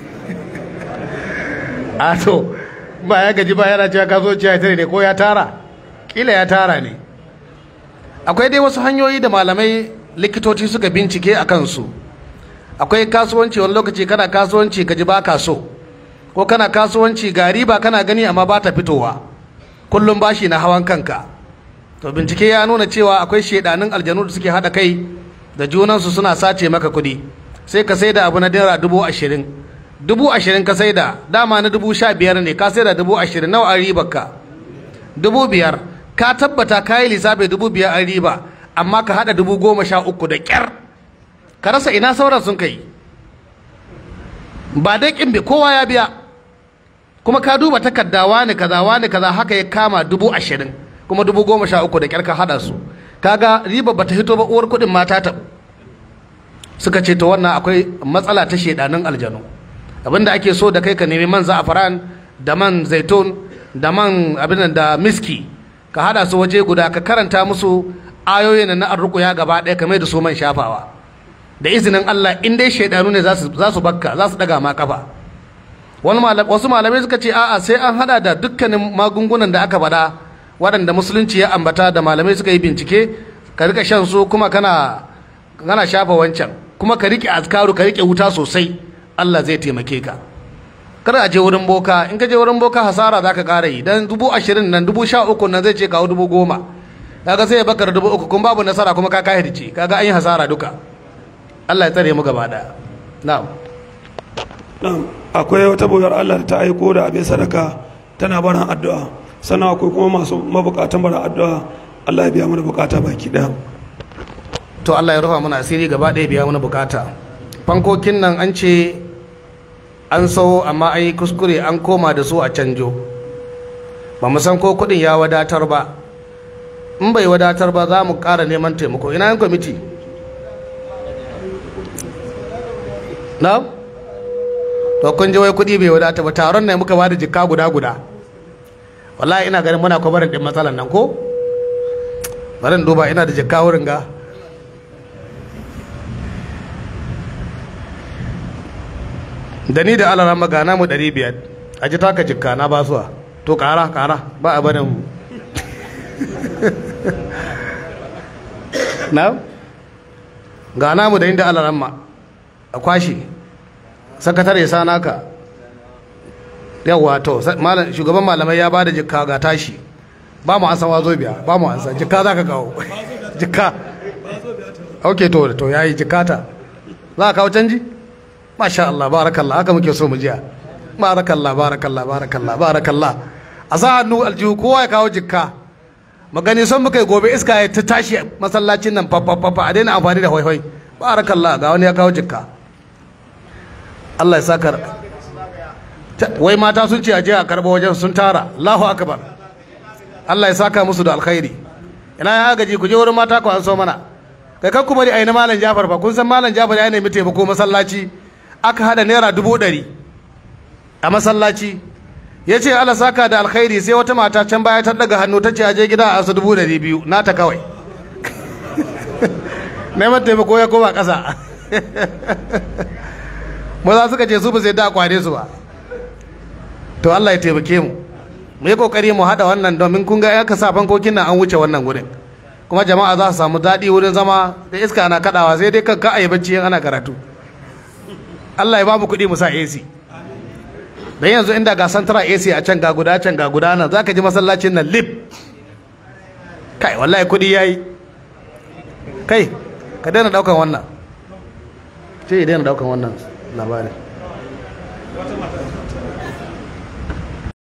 A to ba ya gaji ba yana cewa kasuwanci ya haitare ne ko ya tara? Kila ya tara ne. Akwai dai wasu hanyoyi da malamai likitoci suka bincike a kansu. Akwai kasuwanci wani lokaci kana kasuwanci ka ji ba ka so, ko kana kasuwanci ga riba kana gani amma ba ta fitowa, kullum bashi na hawan kanka. To bincike ya nuna cewa akwai shedanin aljanu da suke haɗa kai da junansu suna sace maka kuɗi. Sai ka sai da abu na naira dubu ashirin, dubu ashirin ka sai da, dama na dubu sha biyar ne, ka sai da dubu ashirin, nawa an ribar ka? Dubu biyar. Ka tabbata ka yi lissafi dubu biyar an riba, amma ka haɗa dubu goma sha uku da ƙyar. Ka rasa ina sauran sun kai. Ba dai ƙin bi kowa ya biya, kuma ka duba takarda wani kaza wani kaza haka ya kama dubu ashirin, kuma dubu goma sha uku da ƙyar ka haɗa su. Kaga riba bata hito ba, uwar kuɗin mata ta. Suka ce to wannan akwai matsala ta shedanin aljanu. Abinda ake so da kai ka nemi man za'afaran da man zaitun da man abin da miski, ka hada su waje guda, ka karanta musu ayoyin na arruqya gaba ɗaya kamar da su man shafawa. Da izinin Allah in dai shedanu ne za su za su bakka, za su daga ma kafa. Wani malam wasu malamai suka ce a'a sai an hada da dukkanin magungunan da aka bada waɗanda musulunci ya ambata da malamai suka yi bincike, ka rika shan su kuma kana kana shafa wancan, kuma ka rike azkaru, ka rike wuta sosai, Allah zai taimake ka. Kada a je wurin boka, in ka je wurin boka hasara zaka ƙara yi, dan dubu ashirin nan dubu sha uku nan zai ce kawo dubu goma, kaga sai ya bakar dubu uku kuma babu nasara kuma ka kahirce, kaga an yi hasara duka. Allah ya tsare mu gaba ɗaya. Na'am. akwai wata boyar Allah da ta aiko da abin sadaka tana barin addu'a, sannan akwai kuma masu mabukatan barin addu'a. Allah ya biya mana bukata baki ɗaya. To Allah ya rufa mana asiri gaba ɗaya biya mana bukata. Fankokin nan an ce an sau amma an yi kuskure an koma da su a canjo, ba mu san ko kuɗin ya wadatar ba. In bai wadatar ba za mu ƙara neman taimako. Ina yin kwamiti na? To kun ji wai kuɗi bai wadata ba. Taron ne muka ba da jikka guda guda. Wallahi ina ganin muna kwabarin ɗin matsalan nan ko? Bari duba ina da jikka wurin ga. Da ni da alaran magana mu ɗari biyar a ji taka jikka na ba suwa. To ƙara ƙara ba a barin mu. Na? Ga namu da inda alaran ma a kwashe sakatare sa naka. Yawwa to shugaban malamai ya ba da jikka ga tashi. Ba mu an san wazo biya, ba mu an san jikka za ka kawo. Jikka. Ok to to yayi jikkata. Za ka kawo canji? Masha Allah, barakallah, haka muke so mu jiya. Barakallah, barakallah, barakallah, barakallah. A sa hannu aljihu kowa ya kawo jikka. Magani son muka yi gobe iska ya ta tashi masallacin nan fafafafa a daina amfani da hoihoi. Barakallah, ga wani ya kawo jikka. Allah ya saka. Wai mata sun ce a je a karɓa wajen sun tara. Allahu akbar. Allah ya saka musu da alkhairi. Ina ya gaji ku je wurin mata ku an so mana. Kai kan kuma ai na malam Jafar fa kun san malam Jafar ya nemi taimako masallaci aka hada naira dubu ɗari a masallaci. Ya ce Allah saka da alkhairi sai wata mata can baya ta daga hannu ta ce a je gida a su dubu ɗari biyu nata kawai. Neman taimako ya koma ƙasa. Maza suka ce su ba sai da kware su ba. To Allah ya taimake mu. Mu yi kokari mu hada wannan domin kun ga aka sa fankokin nan an wuce wannan gurin. Kuma jama'a za su samu daɗi wurin zama da iska na kadawa sai dai kanka a yi bacci yin ana karatu. Allah ya ba mu kuɗi mu sa A C. Dan yanzu inda ga santara A C a can ga guda can ga guda nan zaka ji masallacin nan lip. Kai wallahi kuɗi yayi. Kai ka daina daukan wannan. Ce daina daukan wannan labarin.